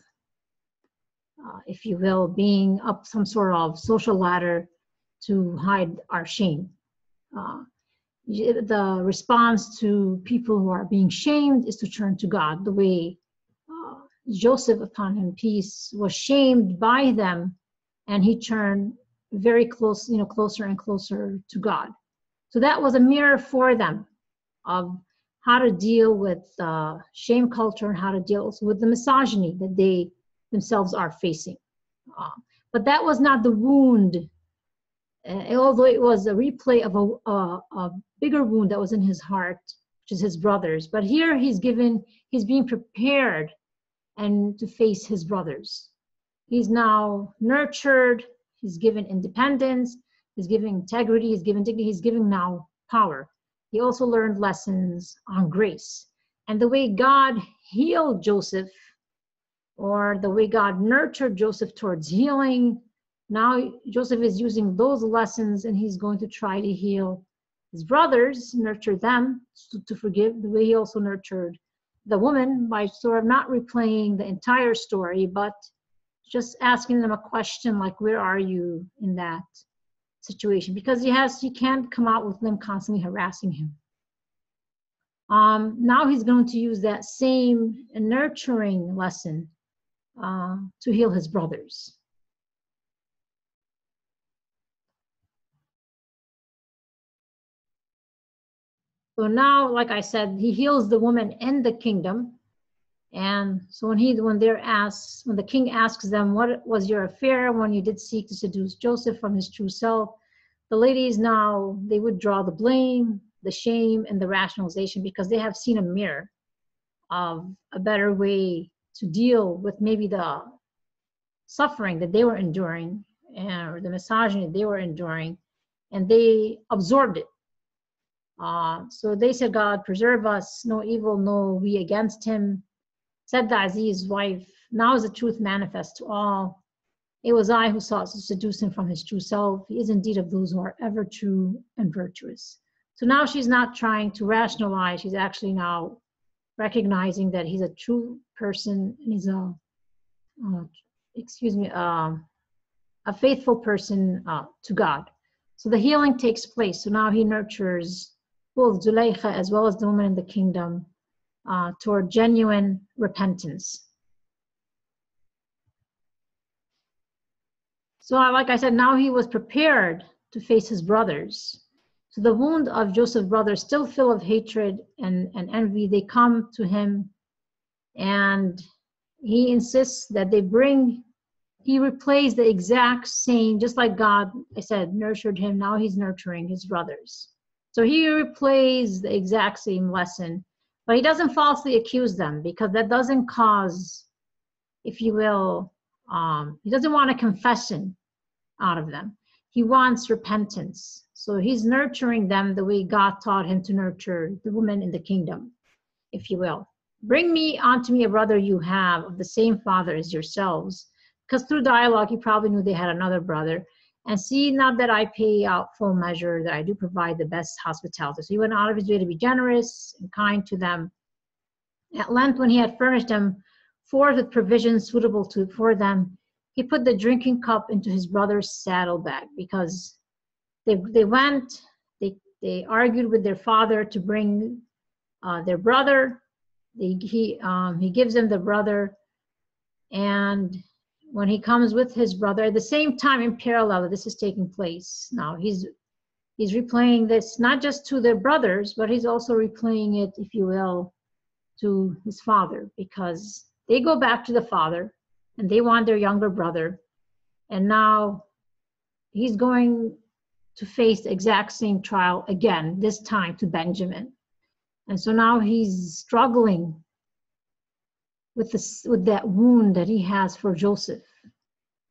uh, if you will, being up some sort of social ladder to hide our shame. Uh, the response to people who are being shamed is to turn to God, the way uh, Joseph, upon him peace, was shamed by them, and he turned very close, you know, closer and closer to God. So that was a mirror for them of how to deal with uh, shame culture and how to deal with the misogyny that they themselves are facing. Uh, but that was not the wound, uh, although it was a replay of a, a, a bigger wound that was in his heart, which is his brothers. But here he's given, he's being prepared and to face his brothers. He's now nurtured, he's given independence, he's given integrity, he's given dignity, he's giving now power. He also learned lessons on grace. And the way God healed Joseph, or the way God nurtured Joseph towards healing, now Joseph is using those lessons and he's going to try to heal his brothers, nurture them to, to forgive, the way he also nurtured the woman by sort of not replaying the entire story, but just asking them a question like, where are you in that situation? Because he has, he can't come out with them constantly harassing him. Um, now he's going to use that same nurturing lesson uh, to heal his brothers. So now, like I said, he heals the woman in the kingdom. And so when he, when they're asked, when the king asks them, what was your affair when you did seek to seduce Joseph from his true self? The ladies now, they would draw the blame, the shame, and the rationalization because they have seen a mirror of a better way to deal with maybe the suffering that they were enduring or the misogyny they were enduring, and they absorbed it. Uh, so they said, God, preserve us, no evil, no we against him. Said the Aziz's wife, now is the truth manifest to all. It was I who sought to seduce him from his true self. He is indeed of those who are ever true and virtuous. So now she's not trying to rationalize. She's actually now recognizing that he's a true person and he's a, uh, excuse me, uh, a faithful person uh, to God. So the healing takes place. So now he nurtures both Zulaykha as well as the woman in the kingdom uh, toward genuine repentance. So like I said, now he was prepared to face his brothers. So the wound of Joseph's brothers, still full of hatred and, and envy, they come to him and he insists that they bring, he replays the exact same, just like God, I said, nurtured him, now he's nurturing his brothers. So he replays the exact same lesson, but he doesn't falsely accuse them because that doesn't cause, if you will, um, he doesn't want a confession out of them. He wants repentance. So he's nurturing them the way God taught him to nurture the woman in the kingdom, if you will. Bring me unto me a brother you have of the same father as yourselves. Because through dialogue, he probably knew they had another brother. And see not that I pay out full measure, that I do provide the best hospitality. So he went out of his way to be generous and kind to them. At length, when he had furnished them forth with provisions suitable to for them, he put the drinking cup into his brother's saddlebag because they they went, they they argued with their father to bring uh, their brother. They, he um, he gives them the brother, and when he comes with his brother, at the same time in parallel, this is taking place. Now he's he's replaying this not just to their brothers, but he's also replaying it, if you will, to his father, because they go back to the father and they want their younger brother. And now he's going to face the exact same trial again, this time to Benjamin. And so now he's struggling with this, with that wound that he has for Joseph.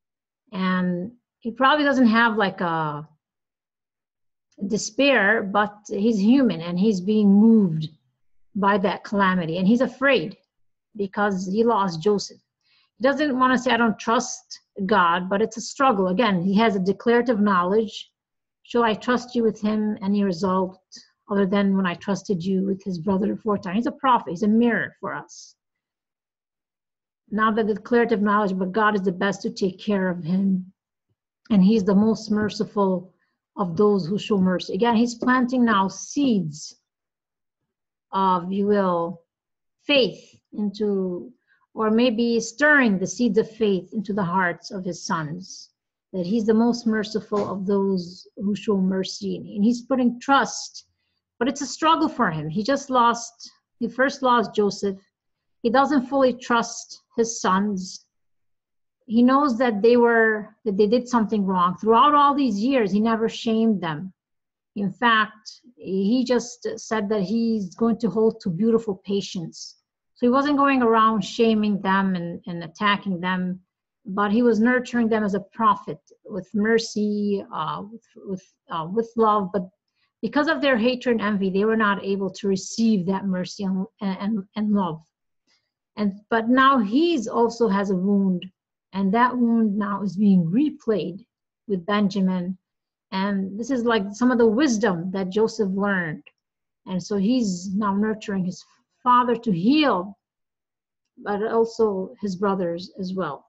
And he probably doesn't have like a despair, but he's human and he's being moved by that calamity. And he's afraid because he lost Joseph. He doesn't want to say, I don't trust God, but it's a struggle. Again, he has a declarative knowledge. Shall I trust you with him any result other than when I trusted you with his brother four times? He's a prophet. He's a mirror for us. Now the declarative knowledge, but God is the best to take care of him. And he's the most merciful of those who show mercy. Again, he's planting now seeds of, you will, faith into, or maybe stirring the seeds of faith into the hearts of his sons, that he's the most merciful of those who show mercy. And he's putting trust, but it's a struggle for him. He just lost, he first lost Joseph. He doesn't fully trust his sons. He knows that they were, that they did something wrong. Throughout all these years, he never shamed them. In fact, he just said that he's going to hold to beautiful patience. So he wasn't going around shaming them and, and attacking them, but he was nurturing them as a prophet with mercy, uh, with, with, uh, with love. But because of their hatred and envy, they were not able to receive that mercy and, and, and love. And, but now he's also has a wound, and that wound now is being replayed with Benjamin. And this is like some of the wisdom that Joseph learned. And so he's now nurturing his father to heal, but also his brothers as well.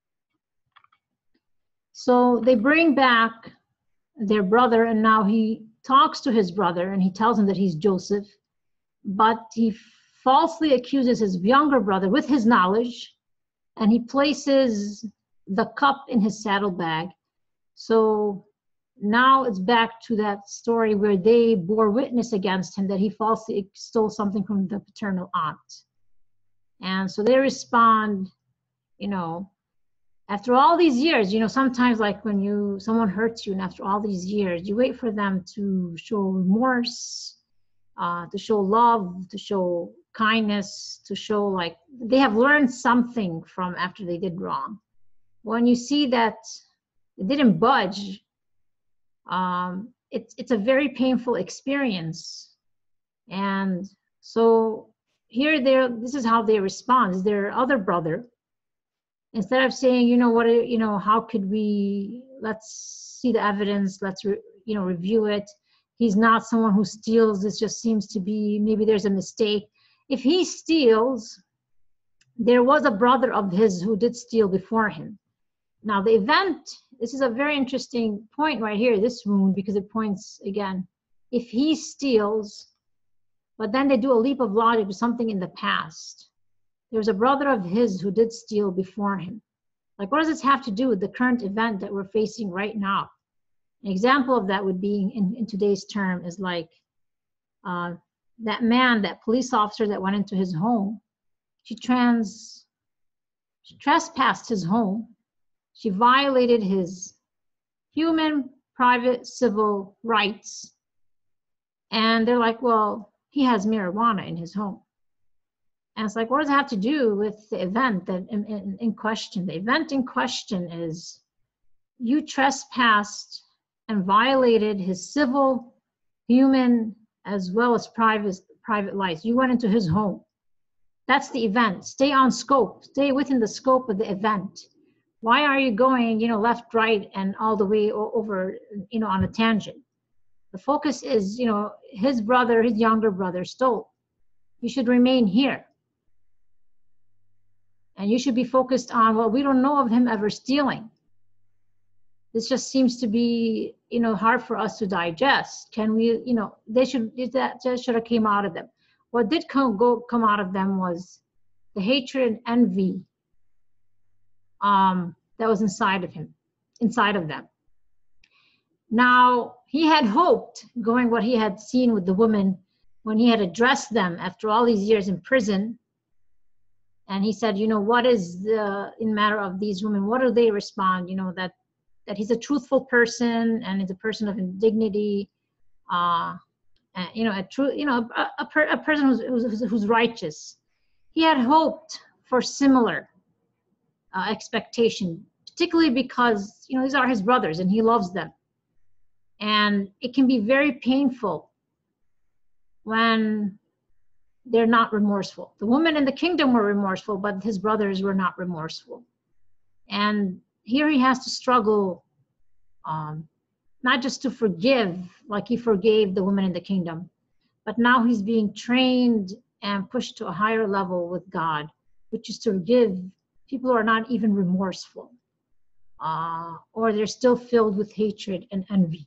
So they bring back their brother, and now he talks to his brother and he tells him that he's Joseph, but he falsely accuses his younger brother with his knowledge, and he places the cup in his saddlebag. So now it's back to that story where they bore witness against him that he falsely stole something from the paternal aunt. And so they respond, you know, after all these years, you know, sometimes like when you, someone hurts you, and after all these years, you wait for them to show remorse, uh, to show love, to show kindness, to show like they have learned something from after they did wrong. When you see that it didn't budge, um, it's, it's a very painful experience. And so here, they're, this is how they respond. Is their other brother, instead of saying, you know what, you know, how could we, let's see the evidence, let's, re, you know, review it. He's not someone who steals. This just seems to be, maybe there's a mistake. If he steals, there was a brother of his who did steal before him. Now the event, this is a very interesting point right here, this wound, because it points again, if he steals, but then they do a leap of logic to something in the past. There's a brother of his who did steal before him. Like, what does this have to do with the current event that we're facing right now? An example of that would be in, in today's term is like uh, that man, that police officer that went into his home. She trans, she trespassed his home. She violated his human, private, civil rights. And they're like, well, he has marijuana in his home. And it's like, what does it have to do with the event that in, in, in question? The event in question is you trespassed and violated his civil, human, as well as private, private life. You went into his home. That's the event. Stay on scope. Stay within the scope of the event. Why are you going, you know, left, right, and all the way over, you know, on a tangent? The focus is, you know, his brother, his younger brother stole. You should remain here. And you should be focused on, well, we don't know of him ever stealing. This just seems to be, you know, hard for us to digest. Can we, you know, they should, that just should have came out of them. What did come, go, come out of them was the hatred and envy um, that was inside of him, inside of them. Now, he had hoped, going what he had seen with the woman, when he had addressed them after all these years in prison, and he said, you know, what is the, in matter of these women, what do they respond? You know, that, that he's a truthful person and he's a person of dignity, uh, and, you know, a true, you know, a, a, per, a person who's, who's, who's righteous. He had hoped for similar uh, expectation particularly because, you know, these are his brothers and he loves them. And it can be very painful when they're not remorseful. The women in the kingdom were remorseful, but his brothers were not remorseful. And here he has to struggle, um, not just to forgive like he forgave the women in the kingdom, but now he's being trained and pushed to a higher level with God, which is to forgive people who are not even remorseful, uh, or they're still filled with hatred and envy.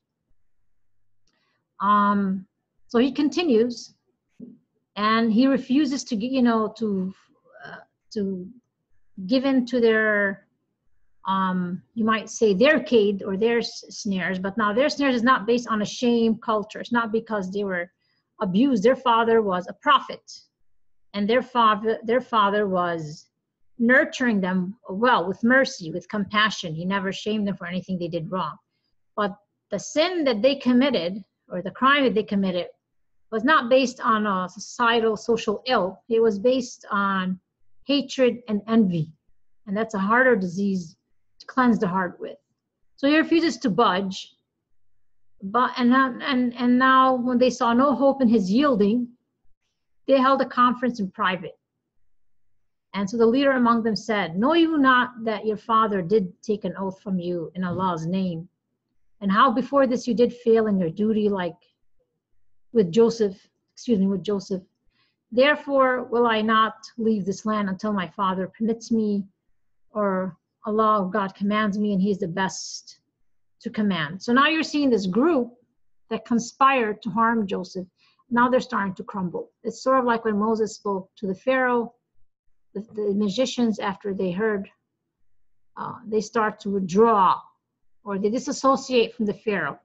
Um, so he continues, and he refuses to, you know, to uh, to give in to their, um, you might say, their cade or their snares. But now their snares is not based on a shame culture. It's not because they were abused. Their father was a prophet, and their father their father was nurturing them well, with mercy, with compassion. He never shamed them for anything they did wrong. But the sin that they committed, or the crime that they committed, was not based on a societal social ill. It was based on hatred and envy. And that's a harder disease to cleanse the heart with. So he refuses to budge. But and and and now when they saw no hope in his yielding, they held a conference in private. And so the leader among them said, "Know you not that your father did take an oath from you in Allah's name? And how before this you did fail in your duty, like with Joseph, excuse me, with Joseph. Therefore will I not leave this land until my father permits me, or Allah, God, commands me, and he is the best to command." So now you're seeing this group that conspired to harm Joseph. Now they're starting to crumble. It's sort of like when Moses spoke to the Pharaoh, the, the magicians, after they heard, uh, they start to withdraw, or they disassociate from the Pharaoh.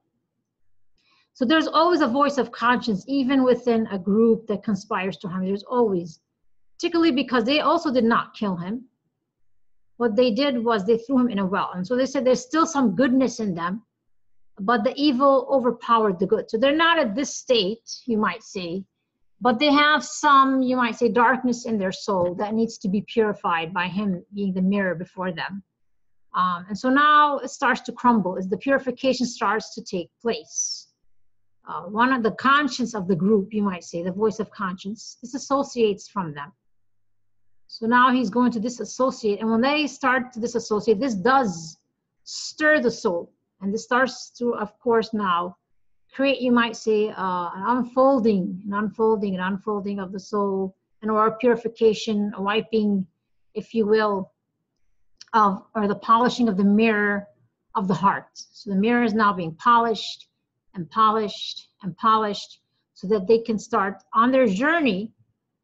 So there's always a voice of conscience, even within a group that conspires to harm. There's always, particularly because they also did not kill him. What they did was they threw him in a well. And so they said there's still some goodness in them, but the evil overpowered the good. So they're not at this state, you might say, but they have some, you might say, darkness in their soul that needs to be purified by him being the mirror before them. Um, and so now it starts to crumble as the purification starts to take place. Uh, one of the conscience of the group, you might say, the voice of conscience, disassociates from them. So now he's going to disassociate. And when they start to disassociate, this does stir the soul. And this starts to, of course, now create, you might say, uh, an unfolding, an unfolding, an unfolding of the soul, and or a purification, a wiping, if you will, of, or the polishing of the mirror of the heart. So the mirror is now being polished and polished and polished so that they can start on their journey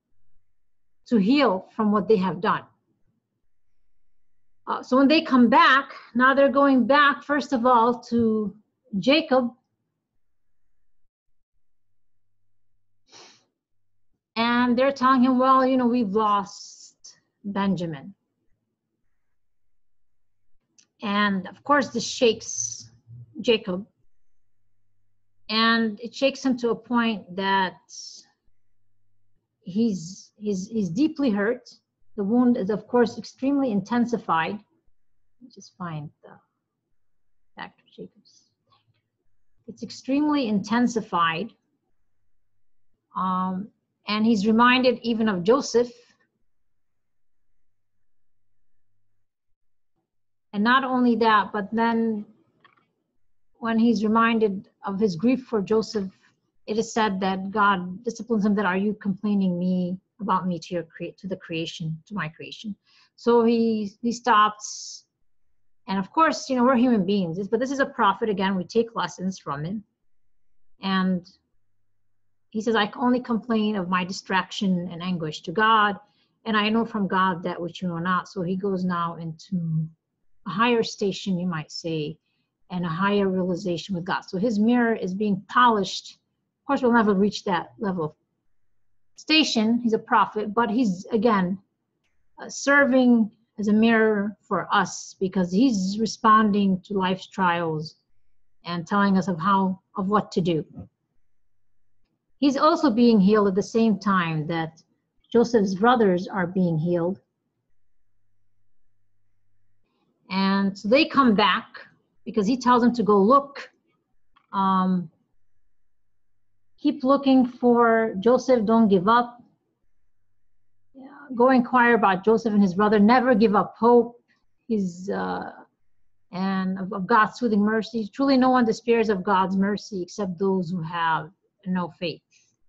to heal from what they have done. Uh, so when they come back, now they're going back, first of all, to Jacob. And they're telling him, well, you know, we've lost Benjamin. And of course, this shakes Jacob. And it shakes him to a point that he's, he's, he's deeply hurt. The wound is, of course, extremely intensified. Let me just find the back to Jacob's. It's extremely intensified. Um, and he's reminded even of Joseph. And not only that, but then when he's reminded of his grief for Joseph, it is said that God disciplines him, that are you complaining me about me to your cre- to the creation, to my creation. So he he stops. And of course, you know, we're human beings, but this is a prophet. Again, we take lessons from him. And he says, I only complain of my distraction and anguish to God, and I know from God that which you know not. So he goes now into a higher station, you might say, and a higher realization with God. So his mirror is being polished. Of course, we'll never reach that level of station. He's a prophet, but he's, again, uh, serving as a mirror for us, because he's responding to life's trials and telling us of how, of what to do. He's also being healed at the same time that Joseph's brothers are being healed. And And so they come back because he tells them to go look. Um, keep looking for Joseph, don't give up. Yeah, go inquire about Joseph and his brother, never give up hope. He's, uh, and of, of God's soothing mercy. Truly no one despairs of God's mercy except those who have no faith.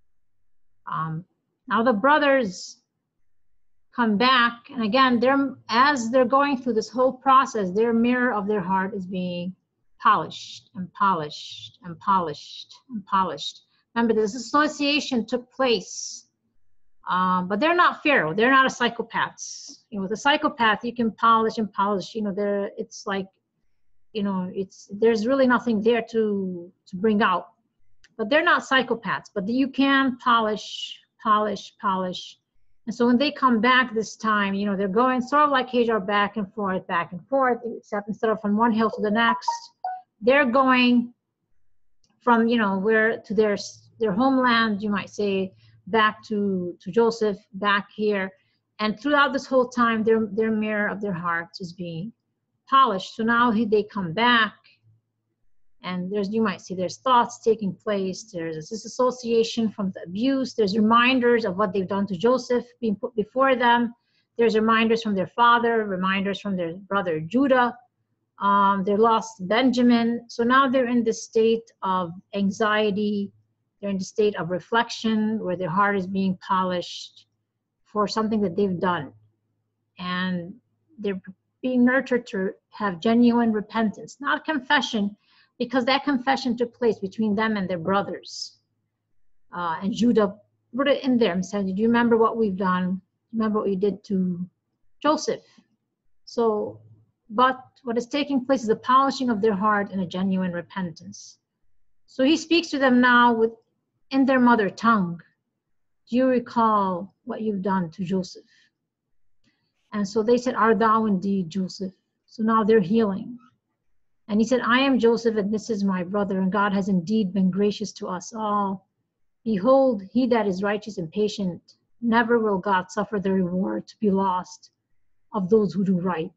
Um, now the brothers come back, and again, they're, as they're going through this whole process, their mirror of their heart is being polished and polished and polished and polished. Remember, this association took place, um, but they're not Pharaoh. They're not a psychopaths. You know, with a psychopath, you can polish and polish. You know, they're, it's like, you know, it's, there's really nothing there to to bring out. But they're not psychopaths. But you can polish, polish, polish. And so when they come back this time, you know, they're going sort of like Hajar, back and forth, back and forth, except instead of from one hill to the next, they're going from, you know, where to their their homeland, you might say, back to, to Joseph, back here. And throughout this whole time, their, their mirror of their hearts is being polished. So now he, they come back, and there's, you might see there's thoughts taking place. There's this association from the abuse. There's reminders of what they've done to Joseph being put before them. There's reminders from their father, reminders from their brother Judah. Um, they lost Benjamin. So now they're in this state of anxiety. They're in the state of reflection where their heart is being polished for something that they've done. And they're being nurtured to have genuine repentance, not confession, because that confession took place between them and their brothers. Uh, and Judah put it in there and said, do you remember what we've done? Remember what you did to Joseph? So, but what is taking place is the polishing of their heart and a genuine repentance. So he speaks to them now with, in their mother tongue. Do you recall what you've done to Joseph? And so they said, art thou indeed Joseph? So now they're healing. And he said, I am Joseph, and this is my brother, and God has indeed been gracious to us all. Behold, he that is righteous and patient, never will God suffer the reward to be lost of those who do right.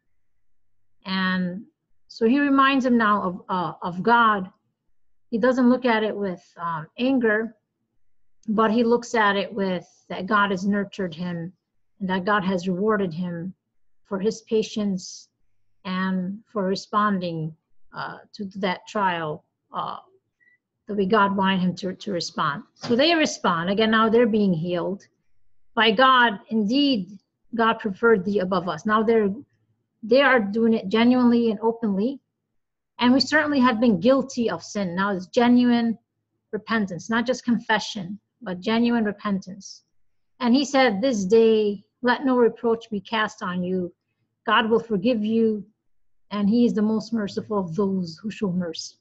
And so he reminds him now of, uh, of God. He doesn't look at it with um, anger, but he looks at it with that God has nurtured him and that God has rewarded him for his patience and for responding uh, to that trial uh, the way God wanted him to, to respond. So they respond. Again, now they're being healed. By God, indeed, God preferred thee above us. Now they're, they are doing it genuinely and openly. And we certainly have been guilty of sin. Now it's genuine repentance, not just confession, but genuine repentance. And he said, this day, let no reproach be cast on you. God will forgive you, and he is the most merciful of those who show mercy.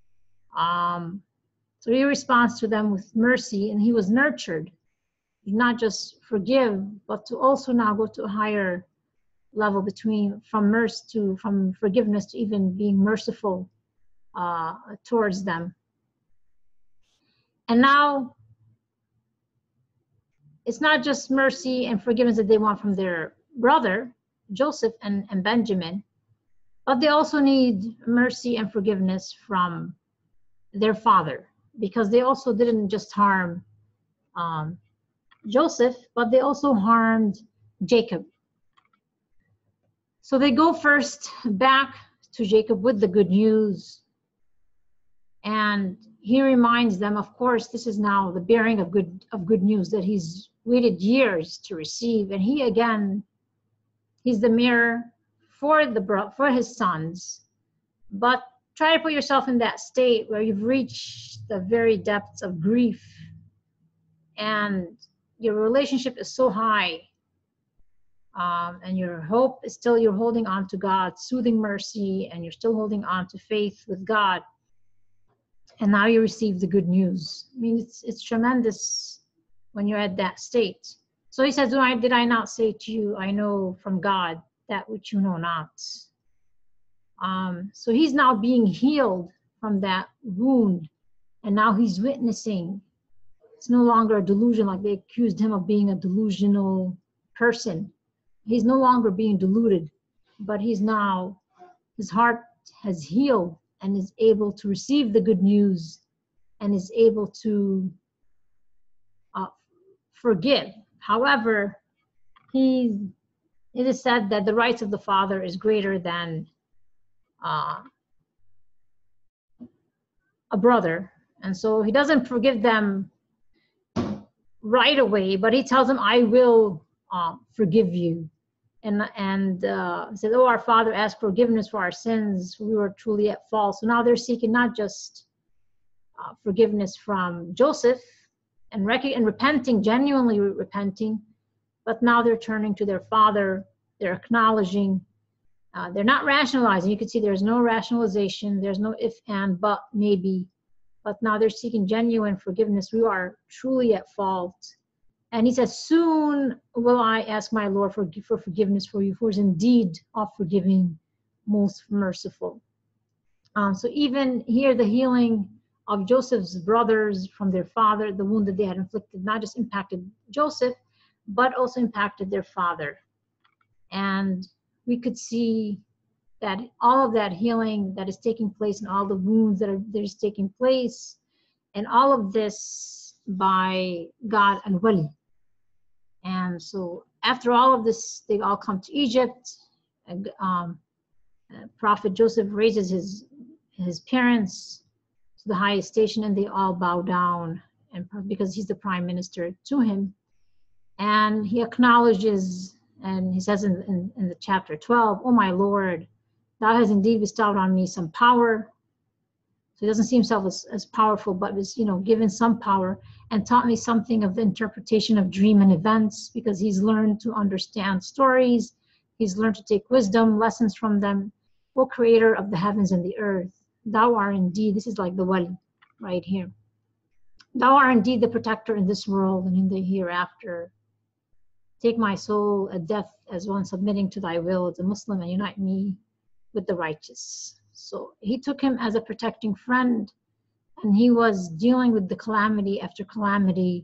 Um, so he responds to them with mercy, and he was nurtured. Not just forgive, but to also now go to a higher level between from mercy to from forgiveness to even being merciful uh, towards them. And now it's not just mercy and forgiveness that they want from their brother Joseph and, and Benjamin, but they also need mercy and forgiveness from their father, because they also didn't just harm um, Joseph, but they also harmed Jacob. So they go first back to Jacob with the good news. And he reminds them, of course, this is now the bearing of good of good news that he's waited years to receive. And he again, he's the mirror for the for his sons. But try to put yourself in that state where you've reached the very depths of grief and your relationship is so high, um, and your hope is still, you're holding on to God's soothing mercy, and you're still holding on to faith with God. And now you receive the good news. I mean, it's it's tremendous when you're at that state. So he says, I, did I not say to you, I know from God that which you know not. Um, so he's now being healed from that wound, and now he's witnessing. It's no longer a delusion like they accused him of being a delusional person. He's no longer being deluded, but he's now his heart has healed and is able to receive the good news and is able to uh, forgive. However, he, it is said that the rights of the father is greater than uh, a brother. And so he doesn't forgive them right away, but he tells them, I will uh, forgive you. And, and uh, said, oh, our father asked forgiveness for our sins. We were truly at fault. So now they're seeking not just uh, forgiveness from Joseph and, rec- and repenting, genuinely repenting, but now they're turning to their father. They're acknowledging. Uh, they're not rationalizing. You can see there's no rationalization. There's no if, and, but, maybe. But now they're seeking genuine forgiveness. We are truly at fault. And he says, soon will I ask my Lord for, for forgiveness for you, for he is indeed oft forgiving, most merciful. Um, so even here, the healing of Joseph's brothers from their father, the wound that they had inflicted, not just impacted Joseph, but also impacted their father. And we could see that all of that healing that is taking place and all the wounds that are that is taking place, and all of this by God al-Wali. And so after all of this, they all come to Egypt. And, um, uh, Prophet Joseph raises his, his parents to the highest station, and they all bow down, and because he's the prime minister, to him. And he acknowledges, and he says in, in, in the chapter twelve, oh my Lord, thou hast indeed bestowed on me some power. So he doesn't see himself as, as powerful, but was, you know, given some power, and taught me something of the interpretation of dream and events, because he's learned to understand stories. He's learned to take wisdom, lessons from them. O creator of the heavens and the earth, thou art indeed, this is like the Wali right here. Thou art indeed the protector in this world and in the hereafter. Take my soul at death as one submitting to thy will as a Muslim, and unite me with the righteous. So he took him as a protecting friend, and he was dealing with the calamity after calamity,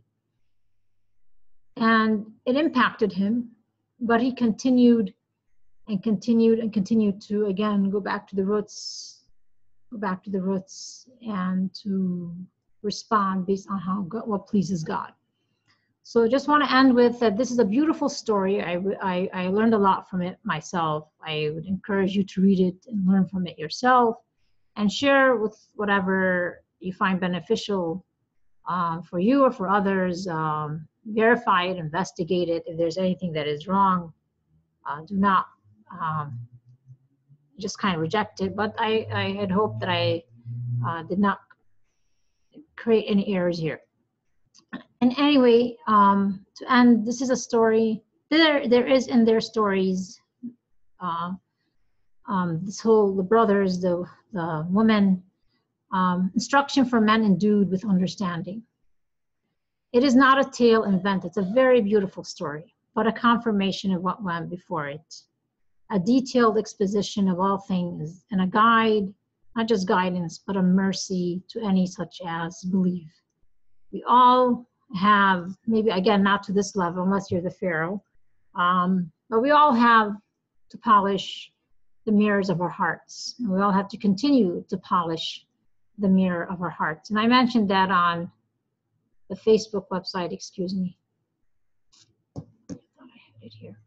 and it impacted him, but he continued and continued and continued to, again, go back to the roots, go back to the roots and to respond based on how God, what pleases God. So I just want to end with that this is a beautiful story. I, I, I learned a lot from it myself. I would encourage you to read it and learn from it yourself, and share with whatever you find beneficial um, for you or for others. Um, verify it, investigate it. If there's anything that is wrong, uh, do not um, just kind of reject it. But I, I had hoped that I uh, did not create any errors here. And anyway, um, to end, this is a story. There, there is in their stories, uh, um, this whole, the brothers, the, the woman, um, instruction for men endued with understanding. It is not a tale invented. It's a very beautiful story, but a confirmation of what went before it. A detailed exposition of all things, and a guide, not just guidance, but a mercy to any such as believe. We all have, maybe again, not to this level, unless you're the Pharaoh, um, but we all have to polish the mirrors of our hearts. And we all have to continue to polish the mirror of our hearts. And I mentioned that on the Facebook website, excuse me. I thought I had it here.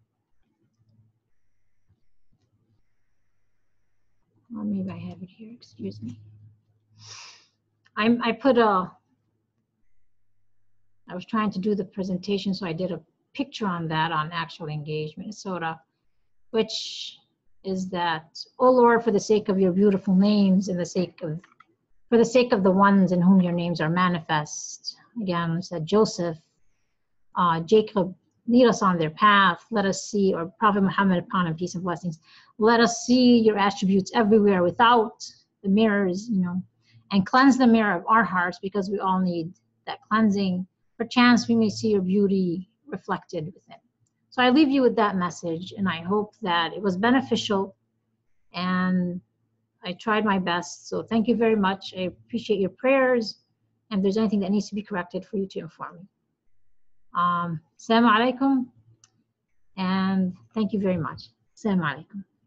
Or maybe I have it here, excuse me. I, I put a, I was trying to do the presentation, so I did a picture on that on Actual Engage Minnesota, which is that, oh Lord, for the sake of your beautiful names and the sake of, for the sake of the ones in whom your names are manifest. Again, we said Joseph, uh, Jacob, lead us on their path. Let us see, or Prophet Muhammad, upon him, peace and blessings. Let us see your attributes everywhere without the mirrors, you know, and cleanse the mirror of our hearts, because we all need that cleansing. Perchance we may see your beauty reflected within. So I leave you with that message, and I hope that it was beneficial, and I tried my best. So thank you very much. I appreciate your prayers. And if there's anything that needs to be corrected, for you to inform me. Um, Assalamu alaikum, and thank you very much. Assalamu alaikum.